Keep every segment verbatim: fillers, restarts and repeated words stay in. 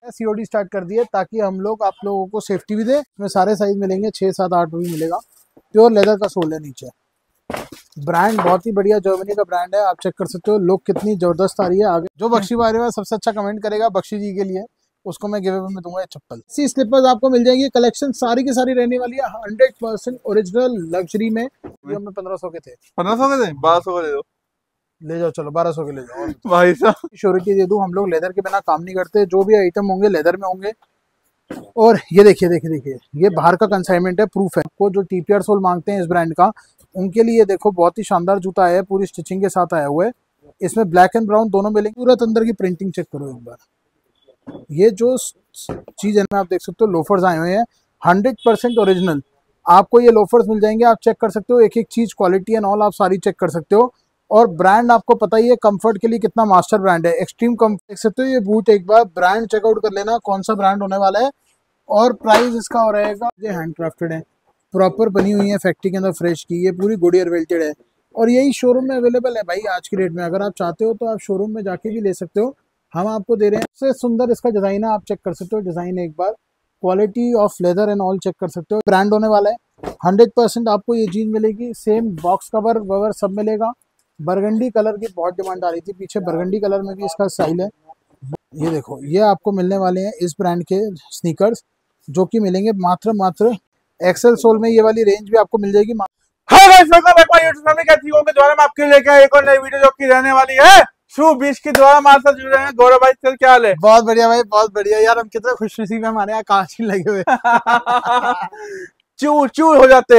COD start कर दिए ताकि हम लोग आप लोगों को सेफ्टी भी दे। इसमें सारे साइज मिलेंगे, छः सात आठ भी मिलेगा। प्योर लेदर का सोल है नीचे। ब्रांड बहुत ही बढ़िया जर्मनी का ब्रांड है, आप चेक कर सकते हो। लुक कितनी जबरदस्त आ रही है। आगे जो बख्शी बारे में सबसे अच्छा कमेंट करेगा बख्शी जी के लिए, उसको मैं गिव अवे में दूंगा चप्पल। सी स्लीपर्स आपको मिल जाएंगी। कलेक्शन सारी की सारी रहने वाली है हंड्रेड परसेंट ओरिजिनल लग्जरी में। जो हमें पंद्रह सौ के थे, पंद्रह सौ के थे, बारह सौ के दे दो। ले जाओ, चलो बारह सौ के ले जाओ भाई साहब। श्योरिटी दे दूं, हम लोग लेदर के बिना काम नहीं करते। जो भी आइटम होंगे लेदर में होंगे। और ये देखिए देखिए देखिए, ये बाहर का कंसाइनमेंट है, प्रूफ है। आपको जो टीपीआर सोल मांगते हैं इस ब्रांड का, उनके लिए देखो बहुत ही शानदार जूता है, पूरी स्टिचिंग के साथ आया हुआ है। इसमें ब्लैक एंड ब्राउन दोनों मिलेंगे। पूरा अंदर की प्रिंटिंग चेक करो एक बार। ये जो चीज है ना, आप देख सकते हो लोफर्स आए हुए हैं हंड्रेड परसेंट ओरिजिनल। आपको ये लोफर्स मिल जाएंगे, आप चेक कर सकते हो एक एक चीज, क्वालिटी एंड ऑल आप सारी चेक कर सकते हो। और ब्रांड आपको पता ही है कंफर्ट के लिए कितना मास्टर ब्रांड है, एक्सट्रीम कंफर्ट। देख सकते हो ये बूट, एक बार ब्रांड चेकआउट कर लेना कौन सा ब्रांड होने वाला है। और प्राइस इसका हो रहेगा, ये हैंडक्राफ्टेड है, प्रॉपर बनी हुई है फैक्ट्री के अंदर फ्रेश की। ये पूरी गुडियर वेल्टेड है और यही शोरूम में अवेलेबल है भाई आज की डेट में। अगर आप चाहते हो तो आप शोरूम में जाके भी ले सकते हो, हम आपको दे रहे हैं। सबसे सुंदर इसका डिजाइन है, आप चेक कर सकते हो डिजाइन एक बार। Quality of leather and all check कर सकते हो। ब्रांड होने वाला है हंड्रेड परसेंट। आपको ये जीन मिलेगी, सेम बॉक्स कवर ववर सब मिलेगा। बरगंडी कलर की बहुत डिमांड आ रही थी पीछे, बरगंडी कलर में भी इसका स्टाइल है। ये देखो, ये आपको मिलने वाले हैं इस ब्रांड के स्नीकर्स, जो कि मिलेंगे मात्र मात्र एक्सेल सोल में। ये वाली रेंज भी आपको मिल जाएगी। Hi guys, welcome back my YouTube family. कैसी हो के द्वारा मैं आपके लेके आया एक और नई वीडियो जो कि रहने वाली है शू बीच के द्वारा हमारे साथ जुड़ रहे हैं गौरव भाई। चल क्या हाल है? बहुत बढ़िया भाई, बहुत बढ़िया यार। हम कितने खुशनसीब में, हमारे यहाँ कांच ही लगे हुए चूर चूर हो जाते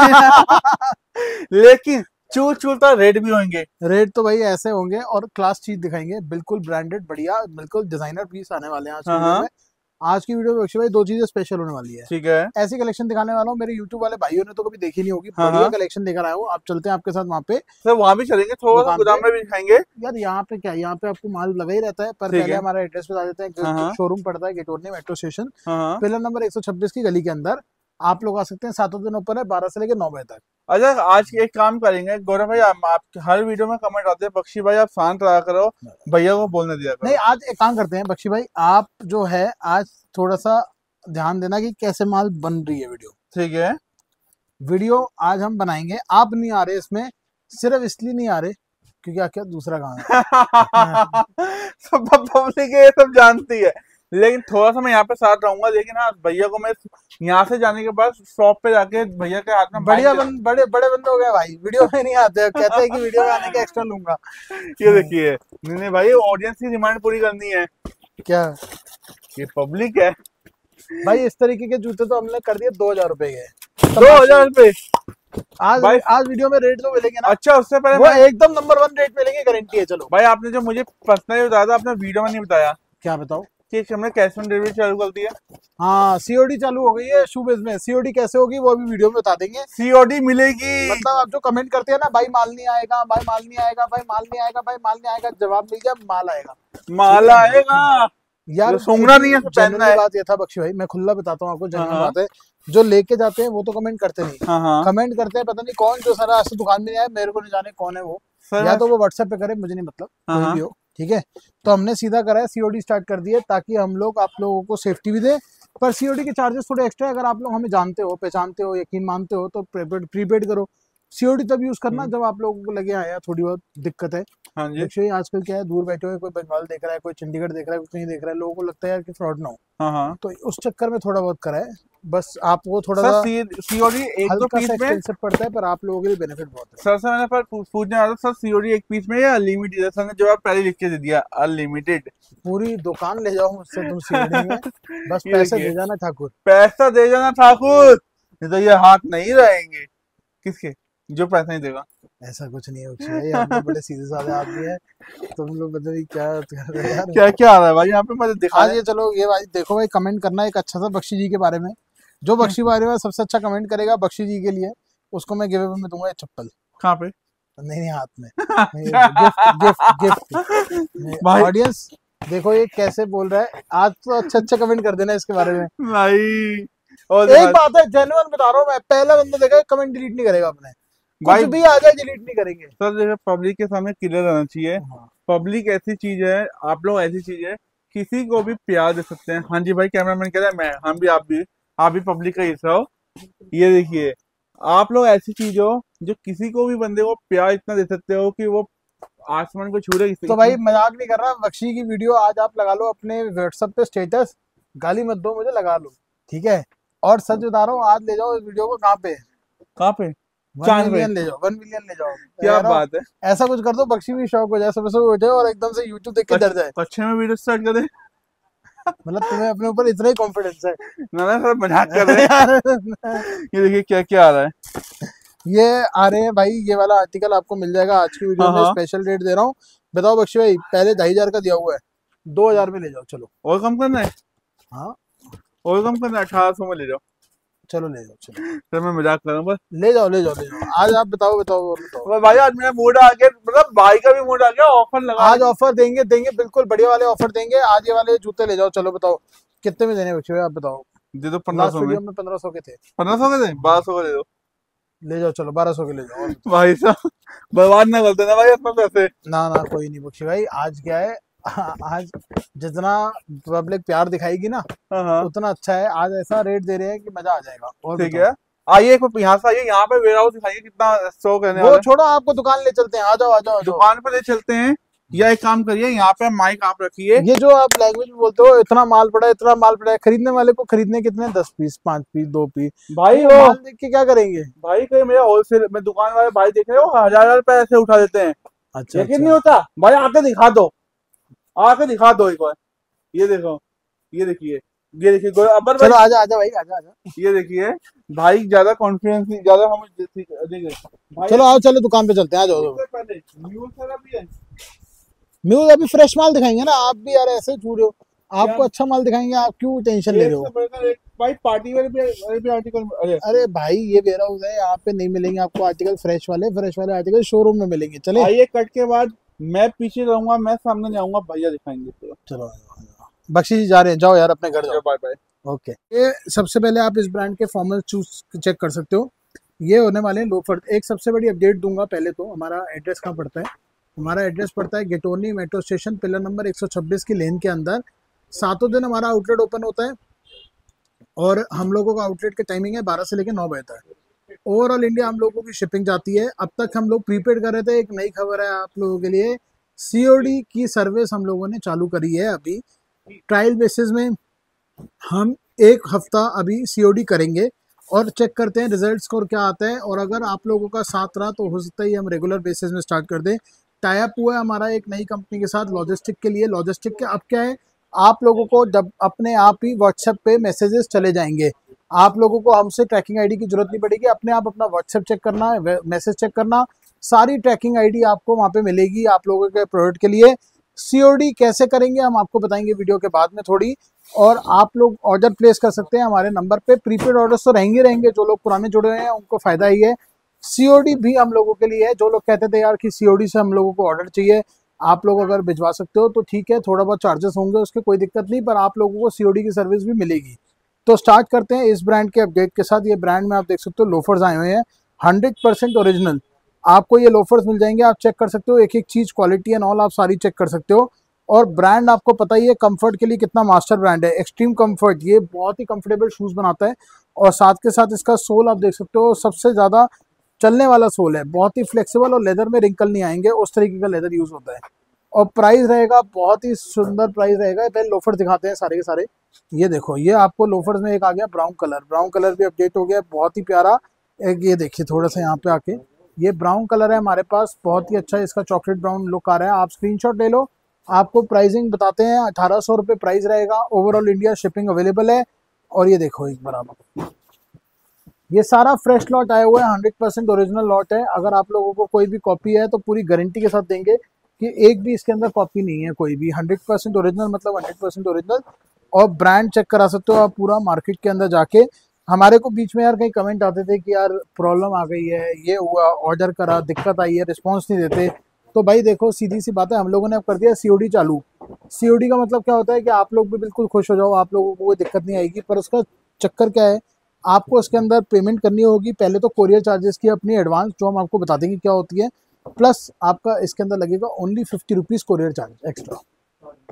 लेकिन चूर चूर तो रेट भी होंगे। रेट तो भाई ऐसे होंगे और क्लास चीज दिखाएंगे, बिल्कुल ब्रांडेड बढ़िया, बिल्कुल डिजाइनर पीस आने वाले हैं आज की वीडियो में। आज की वीडियो में बख्शी भाई दो चीजें स्पेशल होने वाली है। ठीक है, ऐसी कलेक्शन दिखाने वाला हूँ, मेरे यूट्यूब वाले भाइयों ने तो कभी देखी नहीं होगी। बढ़िया कलेक्शन लेकर आया हूँ। आप चलते हैं आपके साथ वहाँ पे, सर वहाँ भी चलेंगे, थोड़ा सा गोदाम में भी दिखाएंगे। यार यहाँ पे क्या, यहाँ पे आपको माल लगा ही रहता है, पर पहले हमारा एड्रेस बता देते हैं। शोरूम पड़ता है Ghitorni metro station, pillar number एक सौ छब्बीस की गली के अंदर। आप लोग आ सकते हैं, सातों दिन ऊपर है, बारह से लेकर नौ बजे तक। अच्छा, आज एक काम करेंगे गौरव भाई, आप, आप हर वीडियो में कमेंट आते हैं बख्शी भाई आप शांत रहा करो, भैया को बोलने दिया करो। नहीं, आज एक काम करते हैं बख्शी भाई, आप जो है आज थोड़ा सा ध्यान देना कि कैसे माल बन रही है वीडियो। ठीक है, वीडियो आज हम बनाएंगे, आप नहीं आ रहे इसमें, सिर्फ इसलिए नहीं आ रहे क्योंकि क्या दूसरा काम है। सब पब्लिक ये सब जानती है, लेकिन थोड़ा सा मैं यहाँ पे साथ रहूंगा। लेकिन हाँ, भैया को मैं यहाँ से जाने के बाद शॉप पे जाके भैया के हाथ में बढ़िया बन, बड़े बड़े बंदे हो गए भाई, वीडियो में नहीं आते, कहते हैं कि वीडियो में आने का एक्स्ट्रा लूंगा। ये देखिए, नहीं नहीं भाई, ऑडियंस की डिमांड पूरी करनी है। क्या ये पब्लिक है भाई। इस तरीके के जूते तो हमने कर दिए दो हजार रुपए के। दो हजार रुपए आज भाई, आज वीडियो में रेट तो मिलेंगे ना। अच्छा, उससे पहले वो एकदम नंबर वन रेट मिलेंगे, गारंटी है। चलो भाई, आपने जो मुझे पर्सनली बताया था, आपने वीडियो में नहीं बताया। क्या बताओ? कि हमने कैश ऑन डिलीवरी चालू कर दिया। हाँ, सीओडी चालू हो गई है शूबेज में। सीओडी कैसे होगी वो अभी वीडियो में बता देंगे। सीओडी मिलेगी, मतलब आप जो कमेंट करते हैं ना, भाई माल नहीं आएगा, भाई माल नहीं आएगा, भाई माल नहीं आएगा, भाई माल नहीं आएगा, जवाब मिल गया, माल आएगा, माल आएगा यार। सूंघना नहीं है, पहनना है। बात ये था बख्शी भाई, मैं खुला बताता हूँ आपको, जनरल बात है। जो लेके जाते हैं वो तो कमेंट करते नहीं, कमेंट करते हैं पता नहीं कौन, जो सारा आज दुकान में आया, मेरे को नहीं जाने कौन है वो, या तो वो व्हाट्सएप पे करे, मुझे नहीं मतलब, कोई भी हो, ठीक है। तो हमने सीधा करा है, सीओडी स्टार्ट कर दिया ताकि हम लोग आप लोगों को सेफ्टी भी दे। पर सीओडी के चार्जेस थोड़े एक्स्ट्रा है। अगर आप लोग हमें जानते हो, पहचानते हो, यकीन मानते हो तो प्रीपेड करो। सीओडी तब यूज करना जब आप लोगों को लगे आया थोड़ी बहुत दिक्कत है। हाँ जी। देखिए आजकल क्या है, दूर बैठे हुए कोई बंगाल देख रहा है, कोई चंडीगढ़ देख रहा है, कोई कहीं देख रहा है, लोगों को लगता है यार कि फ्रॉड ना हो। हाँ हाँ। तो उस चक्कर में थोड़ा बहुत करा है, बस आपको थोड़ा सा सीओडी एक दो पीस में पड़ता है, पर आप लोगों के लिए बेनिफिट बहुत है। सर से मैंने पर पूछने वाला सर, सीओडी एक पीस में या अनलिमिटेड है? सर ने जवाब पहले लिख के दे दिया, अनलिमिटेड। पूरी दुकान ले जाओ मुझसे तुम सीओडी में, बस पैसे दे जाना ठाकुर, पैसा दे जाना ठाकुर, नहीं तो ये हाथ नहीं रहेंगे। किसके? जो पैसा नहीं देगा। ऐसा कुछ नहीं है, ये हम लोग बड़े सीधे साधे आदमी है, तुम लोग पता नहीं क्या कर रहे हो यार। क्या क्या आ रहा है भाई यहाँ पे, मुझे दिखा ये चलो ये भाई देखो भाई, कमेंट करना एक अच्छा सा बख्शी जी के बारे में। जो बख्शी बारे में सबसे अच्छा कमेंट करेगा बख्शी जी के लिए, उसको मैं गिव अवे में दूंगा चप्पल। कहाँ पे? नहीं नहीं, हाथ में। Gift gift gift. ऑडियंस देखो ये कैसे बोल रहा है, आज तो अच्छा अच्छा कमेंट कर देना इसके बारे में भाई। और एक बात है, जेन्युइन बता रहा हूँ मैं, पहला बंदा देखा कमेंट डिलीट नहीं करेगा अपने, कुछ भी आ जाए डिलीट नहीं करेंगे। सर देखो, पब्लिक के सामने क्लियर रहना चाहिए। हाँ। पब्लिक ऐसी चीज है, आप लोग ऐसी चीज है किसी को भी प्यार दे सकते हैं। हाँ जी भाई, कैमरामैन कह रहा है मैं, हम भी, आप भी, आप भी पब्लिक का हिस्सा हो। ये देखिए, आप लोग ऐसी चीज हो जो किसी को भी बंदे को प्यार इतना दे सकते हो कि वो आसमान को छू रहे। तो भाई मजाक नहीं कर रहा, बख्शी की वीडियो आज आप लगा लो अपने व्हाट्सएप पे स्टेटस, गाली मत दो मुझे, लगा लो, ठीक है। और सच बता रहा हूँ, आज ले जाओ इस वीडियो को कहाँ पे, कहाँ पे, वन चांद पे। मिलियन ले जाओ, वन मिलियन ले जाओ। क्या कह रहा हूँ, बात है, ऐसा कुछ कर दो बख्शी भी शौक हो जाए, सुबह सुबह उठे और एकदम से यूट्यूब देख के डर जाए। कच्चे में वीडियो स्टार्ट कर दे। मतलब तुम्हें अपने ऊपर इतना ही कॉन्फिडेंस है। ना ना सर, मजाक कर रहे हैं। ये देखिए क्या क्या आ रहा है। ये आ रहे हैं भाई, ये वाला आर्टिकल आपको मिल जाएगा आज की वीडियो हाँ में, हाँ। स्पेशल रेट दे रहा हूँ। बताओ बख्शी भाई, पहले ढाई हजार का दिया हुआ है, दो हजार में ले जाओ चलो। और कम करना है? हाँ और कम करना है, अठारह सौ में ले जाओ। चलो ले जाओ चलो। सर मैं मजाक कर रहा हूँ बस। ले जाओ ले जाओ ले जाओ। आज आप बताओ बताओ और बताओ। भाई आज मेरा मूड आ गया, मतलब भाई का भी मूड आ गया, ऑफर लगा। आज ऑफर देंगे देंगे बिल्कुल बढ़िया वाले ऑफर देंगे। आज ये वाले जूते ले जाओ चलो। बताओ कितने में देने बच्चे, आप बताओ। दे दो पंद्रह लास्ट सौ में। वीडियो में पंद्रह सौ के थे। पंद्रह सौ के थे, बारह सौ का दे दो। ले जाओ चलो, बारह सौ के ले जाओ। भाई साहब बर्बाद ना कर देना भाई अपना पैसे। ना ना कोई नहीं बख्शी भाई, आज क्या है, आज जितना पब्लिक प्यार दिखाएगी ना हाँ हाँ उतना अच्छा है। आज ऐसा रेट दे रहे हैं कि मजा आ जाएगा। और ठीक बताओ। है, आइए यहाँ से आइए, यहाँ पे वेयर हाउस दिखाइए कितना स्टॉक रहने वो वाला है। छोड़ो, आपको दुकान ले चलते हैं, आ जाओ आ जाओ आ जाओ। दुकान पे ले चलते हैं, या एक काम करिए, यहाँ पे माइक आप रखिए। ये जो आप लैंग्वेज में बोलते हो, इतना माल पड़ा है इतना माल पड़ा है, खरीदने वाले को खरीदने कितने, दस पीस, पांच पीस, दो पीस, भाई वो वो माल देख के क्या करेंगे। भाई कहीं मेरा होलसेल में दुकान वाले भाई देख रहे हो, हजार हजार रुपए ऐसे उठा देते हैं। अच्छा यकीन नहीं अच्छा। होता भाई, आके दिखा दो, आके दिखा दो एक बार। ये देखो, ये देखिए, ये देखिए गो- अबर चलो भाई, आजा आजा भाई, आजा आजा। ये देखिए भाई, ज्यादा कॉन्फिडेंस नहीं, ज्यादा हम देखिए भाई। चलो आओ, चलो दुकान पे चलते हैं, आ जाओ। सबसे पहले न्यूज़ वाला भी है। म्यूज अभी फ्रेश माल दिखाएंगे ना, आप भी यार ऐसे छू रहे हो। आपको क्या? अच्छा माल दिखाएंगे, आप क्यों टेंशन ले एक रहे से हो। बढ़कर एक भाई, पार्टी वाले भी वाले भी आर्टिकल। अरे अरे भाई ये वेयर हाउस है, यहाँ पे नहीं मिलेंगे आपको आर्टिकल फ्रेश वाले, फ्रेश वाले आर्टिकल शोरूम में मिलेंगे। चले आइए, कट के बाद मैं पीछे रहूंगा, मैं सामने जाऊंगा, भैया दिखाएंगे पूरा। चलो आ जाओ, आ जाओ। बख्शी जी जा रहे हैं, जाओ यार अपने घर जाओ। Bye bye. ओके, ये सबसे पहले आप इस ब्रांड के फॉर्मल शूज चेक कर सकते हो। ये होने वाले हैं लोफर। एक सबसे बड़ी अपडेट दूंगा, पहले तो हमारा एड्रेस कहाँ पड़ता है। हमारा एड्रेस पड़ता है गेटोनी मेट्रो स्टेशन, पिलर नंबर एक सौ छब्बीस की लेन के अंदर। सातों दिन हमारा आउटलेट ओपन होता है और हम लोगों का आउटलेट की टाइमिंग है बारह से लेकर नौ बजे तक। ओवरऑल इंडिया हम लोगों की शिपिंग जाती है। अब तक हम लोग प्रीपेड कर रहे थे, एक नई खबर है आप लोगों के लिए, सीओडी की सर्विस हम लोगों ने चालू करी है। अभी ट्रायल बेसिस में हम एक हफ्ता अभी सीओडी करेंगे और चेक करते हैं रिजल्ट स्कोर क्या आता है। और अगर आप लोगों का साथ रहा तो हो सकता है हम रेगुलर बेसिस में स्टार्ट कर दें। टाई अप हुआ है हमारा एक नई कंपनी के साथ लॉजिस्टिक के लिए। लॉजिस्टिक के अब क्या है, आप लोगों को जब अपने आप ही व्हाट्सएप पे मैसेजेस चले जाएंगे, आप लोगों को हमसे ट्रैकिंग आईडी की जरूरत नहीं पड़ेगी। अपने आप अपना व्हाट्सएप चेक करना, मैसेज चेक करना, सारी ट्रैकिंग आईडी आपको वहाँ पे मिलेगी आप लोगों के प्रोडक्ट के लिए। सीओडी कैसे करेंगे हम आपको बताएंगे वीडियो के बाद में थोड़ी। और आप लोग ऑर्डर प्लेस कर सकते हैं हमारे नंबर पे। प्रीपेड ऑर्डर्स तो रहेंगे रहेंगे, जो लोग पुराने जुड़े हुए हैं उनको फायदा ही है। सीओडी भी हम लोगों के लिए है। जो लोग कहते थे यार कि सीओडी से हम लोगों को ऑर्डर चाहिए, आप लोग अगर भिजवा सकते हो तो ठीक है, थोड़ा बहुत चार्जेस होंगे उसके, कोई दिक्कत नहीं, पर आप लोगों को सीओडी की सर्विस भी मिलेगी। तो स्टार्ट करते हैं इस ब्रांड के अपडेट के साथ। ये ब्रांड में आप देख सकते हो लोफर्स आए हुए हैं, हंड्रेड परसेंट ओरिजिनल आपको ये लोफर्स मिल जाएंगे। आप चेक कर सकते हो एक एक चीज, क्वालिटी एंड ऑल आप सारी चेक कर सकते हो। और ब्रांड आपको पता ही है कंफर्ट के लिए कितना मास्टर ब्रांड है, एक्सट्रीम कंफर्ट। ये बहुत ही कंफर्टेबल शूज बनाता है और साथ के साथ इसका सोल आप देख सकते हो, सबसे ज्यादा चलने वाला सोल है, बहुत ही फ्लेक्सिबल और लेदर में रिंकल नहीं आएंगे, उस तरीके का लेदर यूज होता है। और प्राइस रहेगा बहुत ही सुंदर प्राइस रहेगा। पहले लोफर दिखाते हैं सारे के सारे। ये देखो, ये आपको लोफर्स में एक आ गया ब्राउन कलर, ब्राउन कलर भी अपडेट हो गया, बहुत ही प्यारा। एक ये देखिए थोड़ा सा यहाँ पे आके, ये ब्राउन कलर है हमारे पास, बहुत ही अच्छा इसका चॉकलेट ब्राउन लुक आ रहा है। आप स्क्रीनशॉट ले लो, आपको प्राइसिंग बताते हैं। अठारह सौ रुपये प्राइस रहेगा, ओवरऑल इंडिया शिपिंग अवेलेबल है। और ये देखो एक बराबर, ये सारा फ्रेश लॉट आया हुआ है, हंड्रेड परसेंट ओरिजिनल लॉट है। अगर आप लोगों को कोई भी कॉपी है तो पूरी गारंटी के साथ देंगे कि एक भी इसके अंदर कॉपी नहीं है कोई भी। हंड्रेड परसेंट ओरिजिनल मतलब हंड्रेड परसेंट ओरिजिनल। और ब्रांड चेक करा सकते हो आप पूरा मार्केट के अंदर जाके। हमारे को बीच में यार कहीं कमेंट आते थे कि यार प्रॉब्लम आ गई है, ये हुआ, ऑर्डर करा, दिक्कत आई है, रिस्पॉन्स नहीं देते। तो भाई देखो सीधी सी बात है, हम लोगों ने अब कर दिया सीओडी चालू। सीओडी का मतलब क्या होता है कि आप लोग भी बिल्कुल खुश हो जाओ, आप लोगों को कोई दिक्कत नहीं आएगी। पर उसका चक्कर क्या है, आपको इसके अंदर पेमेंट करनी होगी पहले तो कोरियर चार्जेस की अपनी एडवांस, जो हम आपको बता देंगे क्या होती है। प्लस आपका इसके अंदर लगेगा only fifty rupees courier charge extra.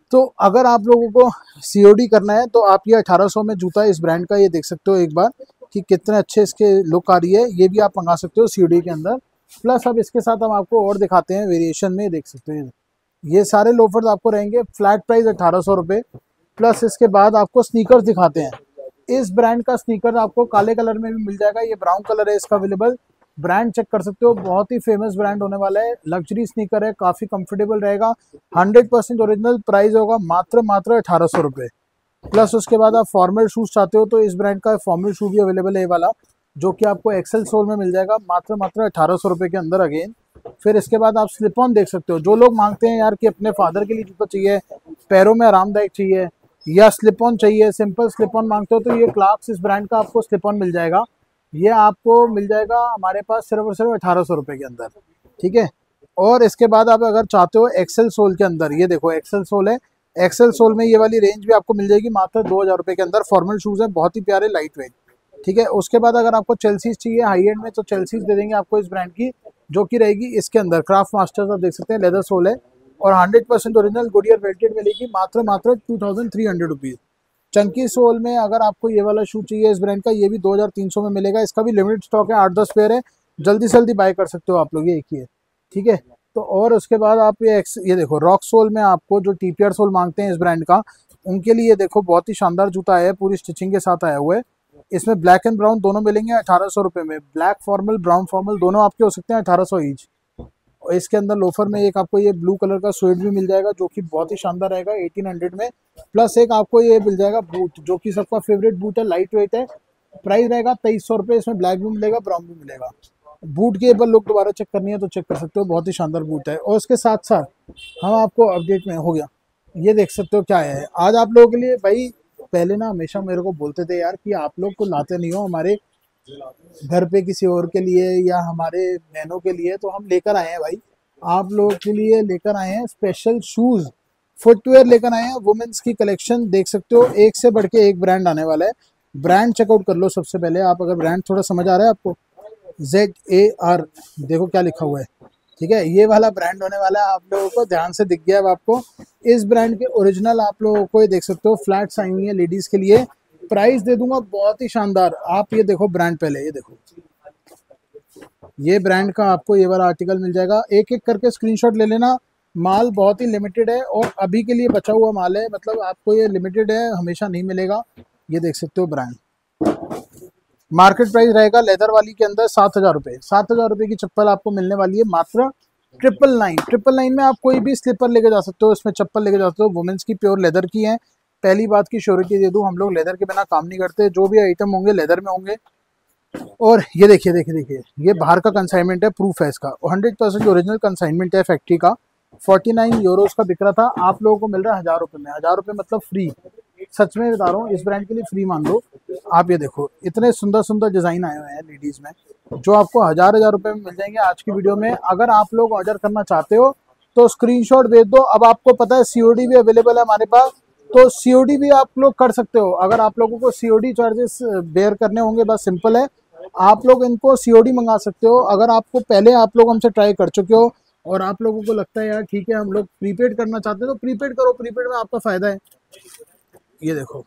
तो अगर आप लोगों को सीओडी करना है तो आप ये अठारह सौ में जूता इस ब्रांड का ये देख सकते हो एक बार कि कितने अच्छे इसके लुक आ रही है। ये भी आप मंगा सकते हो सीओडी के अंदर। प्लस अब इसके साथ हम आपको और दिखाते हैं वेरिएशन में, देख सकते हैं ये सारे लोफर्स आपको रहेंगे फ्लैट प्राइस अठारह सौ रुपये। प्लस इसके बाद आपको स्नीकर्स दिखाते हैं। इस ब्रांड का स्नीकर आपको काले कलर में भी मिल जाएगा, ये ब्राउन कलर है इसका अवेलेबल। ब्रांड चेक कर सकते हो, बहुत ही फेमस ब्रांड होने वाला है। लग्जरी स्नीकर है, काफ़ी कंफर्टेबल रहेगा, हंड्रेड परसेंट ओरिजिनल। प्राइस होगा मात्र मात्र अठारह सौ रुपये। प्लस उसके बाद आप फॉर्मल शूज़ चाहते हो तो इस ब्रांड का फॉर्मल शू भी अवेलेबल है, ये वाला जो कि आपको एक्सेल सोल में मिल जाएगा मात्र मात्र अठारह सौ रुपये के अंदर अगेन। फिर इसके बाद आप स्लिप ऑन देख सकते हो। जो लोग मांगते हैं यार कि अपने फादर के लिए जूता चाहिए, पैरों में आरामदायक चाहिए या स्लिप ऑन चाहिए, सिंपल स्लिप ऑन मांगते हो तो ये क्लार्क्स इस ब्रांड का आपको स्लिप ऑन मिल जाएगा। ये आपको मिल जाएगा हमारे पास सिर्फ और सिर्फ अठारह सौ रुपये के अंदर, ठीक है। और इसके बाद आप अगर चाहते हो एक्सेल सोल के अंदर, ये देखो एक्सेल सोल है। एक्सेल सोल में ये वाली रेंज भी आपको मिल जाएगी मात्र दो हज़ार रुपये के अंदर। फॉर्मल शूज़ है, बहुत ही प्यारे, लाइट वेट, ठीक है। उसके बाद अगर आपको चेल्सीज चाहिए हाई एंड में तो चेल्सीज दे देंगे आपको इस ब्रांड की, जो कि रहेगी इसके अंदर क्राफ्ट मास्टर्स, आप देख सकते हैं लेदर सोल है और hundred percent original Goodyear welted मिलेगी मात्र मात्र two thousand three hundred rupees. Chunky sole में अगर आपको ये वाला शू चाहिए इस ब्रांड का, ये भी दो हज़ार तीन सौ में मिलेगा। इसका भी लिमिटेड स्टॉक है, आठ दस पेयर है, जल्दी से जल्दी बाय कर सकते हो आप लोग, ये एक ही है, ठीक है। तो और उसके बाद आप ये ये देखो रॉक सोल में आपको जो टीपीआर सोल मांगते हैं इस ब्रांड का, उनके लिए देखो बहुत ही शानदार जूता आया है, पूरी स्टिचिंग के साथ आया हुआ है। इसमें ब्लैक एंड ब्राउन दोनों मिलेंगे अठारह सौ रुपये में। ब्लैक फॉर्मल, ब्राउन फॉर्मल दोनों आपके हो सकते हैं अठारह सौ ईच। और इसके अंदर लोफर में एक आपको ये ब्लू कलर का स्वेट भी मिल जाएगा जो कि बहुत ही शानदार रहेगा अठारह सौ में। प्लस एक आपको ये मिल जाएगा बूट, जो कि सबका फेवरेट बूट है, लाइट वेट है। प्राइस रहेगा तेईस सौ रुपये। इसमें ब्लैक भी मिलेगा, ब्राउन भी मिलेगा। बूट की एक बार लुक दोबारा चेक करनी है तो चेक कर सकते हो, बहुत ही शानदार बूट है। और उसके साथ साथ हम आपको अपडेट में हो गया, ये देख सकते हो क्या है आज आप लोगों के लिए। भाई पहले ना हमेशा मेरे को बोलते थे यार कि आप लोग को लाते नहीं हो हमारे घर पे किसी और के लिए या हमारे बहनों के लिए, तो हम लेकर आए हैं भाई आप लोगों के लिए, लेकर आए हैं स्पेशल शूज़, फुटवेयर लेकर आए हैं। वुमेन्स की कलेक्शन देख सकते हो, एक से बढ़ के एक ब्रांड आने वाला है। ब्रांड चेकआउट कर लो सबसे पहले आप, अगर ब्रांड थोड़ा समझ आ रहा है आपको, जेड ए आर देखो क्या लिखा हुआ है, ठीक है। ये वाला ब्रांड होने वाला है, आप लोगों को ध्यान से दिख गया अब आपको। इस ब्रांड के ओरिजिनल आप लोगों को ये देख सकते हो फ्लैट्स आई हुई है लेडीज़ के लिए। प्राइस दे दूंगा बहुत ही शानदार। आप ये देखो ब्रांड, पहले ये देखो, ये ब्रांड का आपको ये वाला आर्टिकल मिल जाएगा। एक एक करके स्क्रीनशॉट ले लेना, माल बहुत ही लिमिटेड है और अभी के लिए बचा हुआ माल है, मतलब आपको ये लिमिटेड है, हमेशा नहीं मिलेगा। ये देख सकते हो ब्रांड, मार्केट प्राइस रहेगा लेदर वाली के अंदर सात हज़ार रुपये। सात हज़ार रुपये की चप्पल आपको मिलने वाली है मात्र ट्रिपल नाइन। ट्रिपल नाइन में आप कोई भी स्लीपर लेके जा सकते हो, इसमें चप्पल लेके जा सकते हो। वुमेन्स की प्योर लेदर की है। पहली बात की श्योरिटी दे दूं, हम लोग लेदर के बिना काम नहीं करते, जो भी आइटम होंगे लेदर में होंगे। और ये देखिए देखिए देखिए ये बाहर का कंसाइनमेंट है, प्रूफ है इसका, और हंड्रेड परसेंट ओरिजिनल कंसाइनमेंट है फैक्ट्री का। फोर्टी नाइन यूरोज का बिक रहा था, आप लोगों को मिल रहा है हज़ार रुपये में। हज़ार रुपये मतलब फ्री, सच में बता रहा हूँ, इस ब्रांड के लिए फ्री मान लो आप। ये देखो इतने सुंदर सुंदर डिज़ाइन आए हुए हैं लेडीज़ में, जो आपको हज़ार हज़ार रुपये में मिल जाएंगे आज की वीडियो में। अगर आप लोग ऑर्डर करना चाहते हो तो स्क्रीनशॉट भेज दो। अब आपको पता है सीओडी भी अवेलेबल है हमारे पास, तो सीओडी भी आप लोग कर सकते हो। अगर आप लोगों को सीओडी चार्जेस बेयर करने होंगे, बस सिंपल है, आप लोग इनको सीओडी मंगा सकते हो। अगर आपको पहले आप लोग हमसे ट्राई कर चुके हो और आप लोगों को लगता है यार ठीक है हम लोग प्रीपेड करना चाहते हैं तो प्रीपेड करो, प्रीपेड में आपका फ़ायदा है। ये देखो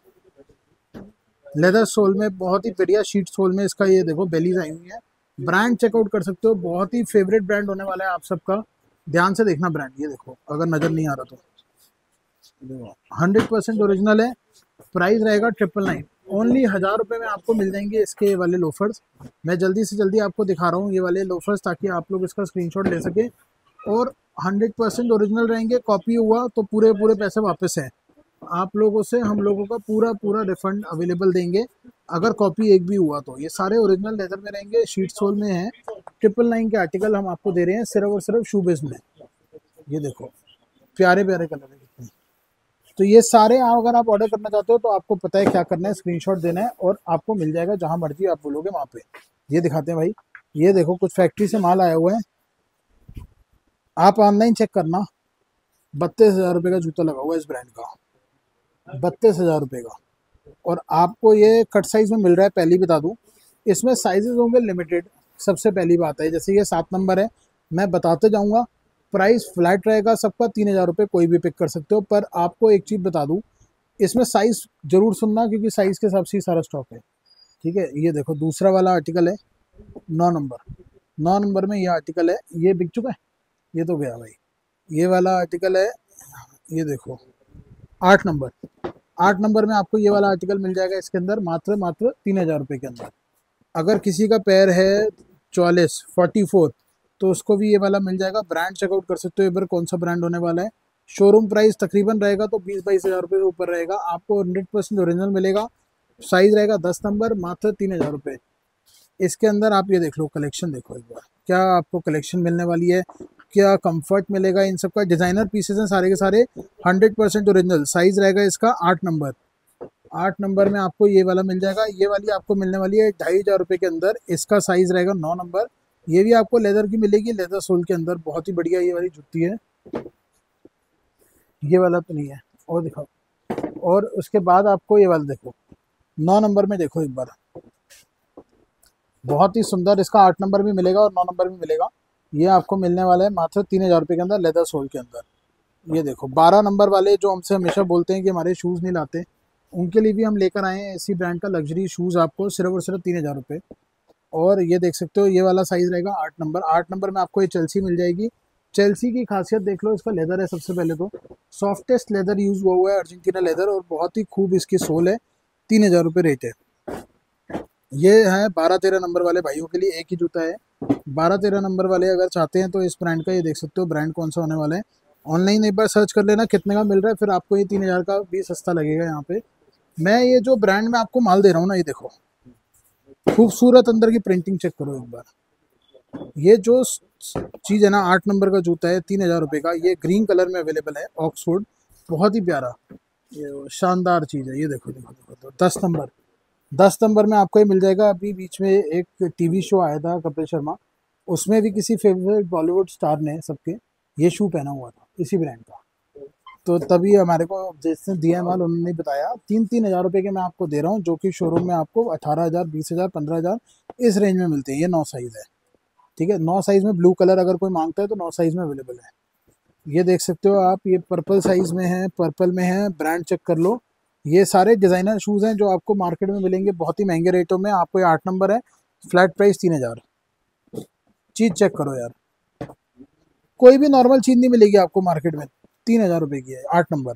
लेदर सोल में बहुत ही बढ़िया शीट सोल में इसका, ये देखो बेलीज आई हुई है। ब्रांड चेकआउट कर सकते हो, बहुत ही फेवरेट ब्रांड होने वाला है आप सबका। ध्यान से देखना ब्रांड, ये देखो अगर नज़र नहीं आ रहा तो हंड्रेड परसेंट ओरिजिनल है। प्राइस रहेगा ट्रिपल नाइन, ओनली हज़ार रुपये में आपको मिल जाएंगे इसके ये वाले लोफर्स। मैं जल्दी से जल्दी आपको दिखा रहा हूँ ये वाले लोफर्स, ताकि आप लोग इसका स्क्रीनशॉट ले सकें। और हंड्रेड परसेंट ओरिजिनल रहेंगे, कॉपी हुआ तो पूरे पूरे पैसे वापस हैं आप लोगों से। हम लोगों का पूरा पूरा रिफंड अवेलेबल देंगे अगर कॉपी एक भी हुआ तो। ये सारे ओरिजिनल लेदर में रहेंगे, शीट सोल में है। ट्रिपल नाइन के आर्टिकल हम आपको दे रहे हैं सिर्फ और सिर्फ शू बेस में। ये देखो प्यारे प्यारे कलर है कितने। तो ये सारे अगर आप ऑर्डर करना चाहते हो तो आपको पता है क्या करना है, स्क्रीनशॉट देना है और आपको मिल जाएगा जहां मर्जी आप बोलोगे वहां पे। ये दिखाते हैं भाई, ये देखो कुछ फैक्ट्री से माल आया हुआ है, आप ऑनलाइन चेक करना। बत्तीस हज़ार रुपये का जूता लगा हुआ है इस ब्रांड का, बत्तीस हज़ार रुपये का। और आपको ये कट साइज़ में मिल रहा है। पहली बता दूं, इसमें साइजेस होंगे लिमिटेड। सबसे पहली बात है, जैसे ये सात नंबर है, मैं बताते जाऊंगा प्राइस फ्लैट रहेगा सबका तीन हज़ार रुपये, कोई भी पिक कर सकते हो। पर आपको एक चीज़ बता दूँ, इसमें साइज़ ज़रूर सुनना, क्योंकि साइज़ के हिसाब से ही सारा स्टॉक है, ठीक है। ये देखो दूसरा वाला आर्टिकल है नौ नंबर, नौ नंबर में ये आर्टिकल है, ये बिक चुका है, ये तो गया भाई। ये वाला आर्टिकल है, ये देखो आठ नंबर, आठ नंबर में आपको ये वाला आर्टिकल मिल जाएगा इसके अंदर मात्र मात्र तीन हज़ार रुपये के अंदर। अगर किसी का पैर है चौवालीस फोर्टी फोर तो उसको भी ये वाला मिल जाएगा। ब्रांड चेकआउट कर सकते हो एक बार कौन सा ब्रांड होने वाला है। शोरूम प्राइस तकरीबन रहेगा तो बीस बाईस हज़ार रुपये के ऊपर रहेगा। आपको हंड्रेड परसेंट ओरिजिनल मिलेगा। साइज़ रहेगा दस नंबर, मात्र तीन हज़ार रुपये। इसके अंदर आप ये देख लो, कलेक्शन देखो एक बार, क्या आपको कलेक्शन मिलने वाली है, क्या कंफर्ट मिलेगा। इन सब का डिज़ाइनर पीसेस हैं सारे के सारे, हंड्रेड परसेंट ओरिजिनल। साइज़ रहेगा इसका आठ नंबर, आठ नंबर में आपको ये वाला मिल जाएगा। ये वाली आपको मिलने वाली है ढाई हज़ार रुपये के अंदर। इसका साइज़ रहेगा नौ नंबर। ये भी आपको लेदर की मिलेगी, लेदर सोल के अंदर, बहुत ही बढ़िया ये वाली जूती है। ये वाला तो नहीं है, और दिखाओ। और उसके बाद आपको ये वाला देखो, नौ नंबर में देखो एक बार, बहुत ही सुंदर। इसका आठ नंबर भी मिलेगा और नौ नंबर भी मिलेगा। ये आपको मिलने वाला है मात्र तीन हज़ार रुपये के अंदर, लेदर सोल के अंदर। ये देखो बारह नंबर वाले जो हमसे हमेशा बोलते हैं कि हमारे शूज़ नहीं लाते, उनके लिए भी हम लेकर आए हैं इसी ब्रांड का लग्जरी शूज़, आपको सिर्फ और सिर्फ तीन हज़ार रुपये। और ये देख सकते हो, ये वाला साइज़ रहेगा आठ नंबर। आठ नंबर में आपको ये चेल्सी मिल जाएगी। चेल्सी की खासियत देख लो, इसका लेदर है सबसे पहले तो सॉफ्टेस्ट लेदर यूज़ हुआ हुआ है, अर्जेंटीना लेदर, और बहुत ही खूब इसकी सोल है। तीन हज़ार रुपये रेट है। ये है बारह तेरह नंबर वाले भाइयों के लिए एक ही जूता है। बारह तेरह नंबर वाले अगर चाहते हैं तो इस ब्रांड का, ये देख सकते हो ब्रांड कौन सा होने वाला है। ऑनलाइन एक बार सर्च कर लेना कितने का मिल रहा है, फिर आपको ये तीन हज़ार का भी सस्ता लगेगा। यहाँ पे मैं ये जो ब्रांड में आपको माल दे रहा हूँ ना, ये देखो खूबसूरत अंदर की प्रिंटिंग चेक करो एक बार। ये जो चीज़ है ना, आठ नंबर का जूता है तीन हज़ार रुपये का। ये ग्रीन कलर में अवेलेबल है, ऑक्सफोर्ड, बहुत ही प्यारा, ये शानदार चीज़ है। ये देखो देखो देखो तो दस नंबर, दस नंबर में आपको ये मिल जाएगा। अभी बीच में एक टीवी शो आया था कपिल शर्मा, उसमें भी किसी फेवरेट बॉलीवुड स्टार ने सबके ये शू पहना हुआ था इसी ब्रांड का। तो तभी हमारे को जिसने दिया माल उन्होंने बताया तीन तीन हज़ार रुपये के मैं आपको दे रहा हूँ, जो कि शोरूम में आपको अठारह हज़ार बीस हज़ार पंद्रह हज़ार इस रेंज में मिलते हैं। ये नौ साइज़ है, ठीक है। नौ साइज़ में ब्लू कलर अगर कोई मांगता है तो नौ साइज़ में अवेलेबल है। ये देख सकते हो आप, ये पर्पल साइज़ में है, पर्पल में है, ब्रांड चेक कर लो। ये सारे डिज़ाइनर शूज़ हैं जो आपको मार्केट में मिलेंगे बहुत ही महंगे रेटों में। आपको ये आठ नंबर है, फ्लैट प्राइस तीन हज़ार। चीज़ चेक करो यार, कोई भी नॉर्मल चीज़ नहीं मिलेगी आपको मार्केट में। तीन हज़ार रुपये की है, आठ नंबर।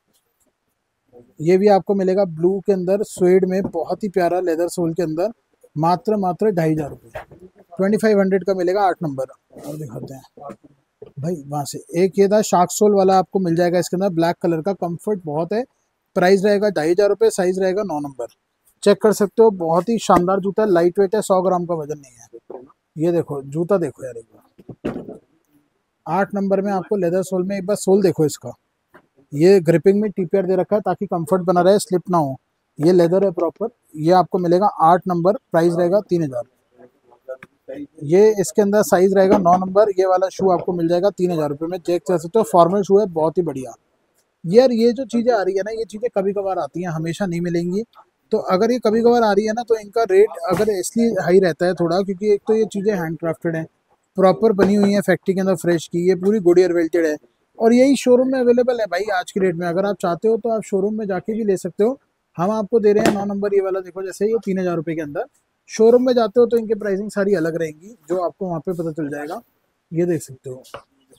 ये भी आपको मिलेगा ब्लू के अंदर, स्वेड में, बहुत ही प्यारा लेदर सोल के अंदर, मात्र मात्र ढाई हज़ार रुपये, ट्वेंटी फाइव हंड्रेड का मिलेगा, आठ नंबर। और दिखाते हैं भाई वहाँ से। एक ये था शार्क सोल वाला, आपको मिल जाएगा इसके अंदर, ब्लैक कलर का, कंफर्ट बहुत है। प्राइस रहेगा ढाई हज़ार रुपये, साइज़ रहेगा नौ नंबर। चेक कर सकते हो, बहुत ही शानदार जूता है, लाइट वेट है, सौ ग्राम का वजन नहीं है। ये देखो जूता देखो यार एक बार, आठ नंबर में आपको लेदर सोल में। एक बार सोल देखो इसका, ये ग्रिपिंग में टीपीआर दे रखा है ताकि कंफर्ट बना रहे, स्लिप ना हो। ये लेदर है प्रॉपर। ये आपको मिलेगा आठ नंबर, प्राइस रहेगा तीन हज़ार। ये इसके अंदर साइज रहेगा नौ नंबर। ये वाला शू आपको मिल जाएगा तीन हज़ार रुपये में। चेक कर सकते हो, फॉर्मल शू है, बहुत ही बढ़िया। यार ये जो चीज़ें आ रही है ना, ये चीज़ें कभी कभार आती हैं, हमेशा नहीं मिलेंगी। तो अगर ये कभी कभार आ रही है ना, तो इनका रेट अगर इसलिए हाई रहता है थोड़ा, क्योंकि एक तो ये चीज़ें हैंड क्राफ्टेड हैं, प्रॉपर बनी हुई हैं फैक्ट्री के अंदर, फ्रेश की। ये पूरी गुडियर वेल्टेड है और यही शोरूम में अवेलेबल है भाई आज की डेट में। अगर आप चाहते हो तो आप शोरूम में जाके भी ले सकते हो। हम आपको दे रहे हैं नौ नंबर ये वाला, देखो जैसे ये तीन हज़ार रुपये के अंदर। शोरूम में जाते हो तो इनके प्राइसिंग सारी अलग रहेंगी, जो आपको वहाँ पे पता चल जाएगा। ये देख सकते हो,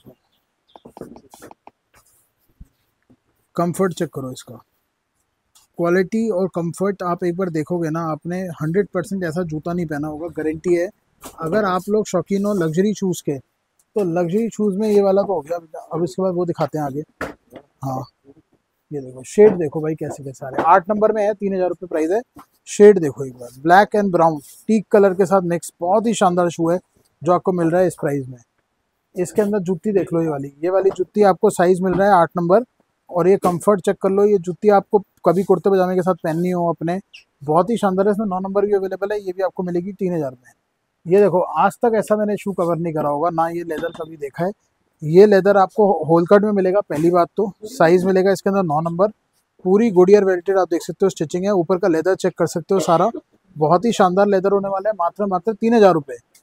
कंफर्ट चेक करो इसका, क्वालिटी और कंफर्ट आप एक बार देखोगे ना, आपने हंड्रेड परसेंट ऐसा जूता नहीं पहना होगा, गारंटी है। अगर आप लोग शौकीन हो लग्जरी शूज़ के, तो लग्जरी शूज़ में ये वाला तो हो गया। अब इसके बाद वो दिखाते हैं आगे। हाँ ये देखो शेड देखो भाई, कैसे कैसे आ रहे हैं। आठ नंबर में है, तीन हज़ार रुपये प्राइस है। शेड देखो एक बार, black and brown teak colour के साथ मिक्स, बहुत ही शानदार शू है जो आपको मिल रहा है इस प्राइस में। इसके अंदर जूती देख लो, ये वाली ये वाली जूती आपको साइज मिल रहा है आठ नंबर। और ये कंफर्ट चेक कर लो, ये जूती आपको कभी कुर्ते पजामे के साथ पहननी हो अपने, बहुत ही शानदार है। इसमें नौ नंबर भी अवेलेबल है। ये भी आपको मिलेगी तीन हज़ार में। ये देखो, आज तक ऐसा मैंने शू कवर नहीं करा होगा ना, ये लेदर कभी देखा है। ये लेदर आपको होल कट में मिलेगा पहली बात तो। साइज मिलेगा इसके अंदर नौ नंबर, पूरी गुडियर वेल्टेड, आप देख सकते हो स्टिचिंग है। ऊपर का लेदर चेक कर सकते हो सारा, बहुत ही शानदार लेदर होने वाला है। मात्र मात्र तीन हज़ार रुपये।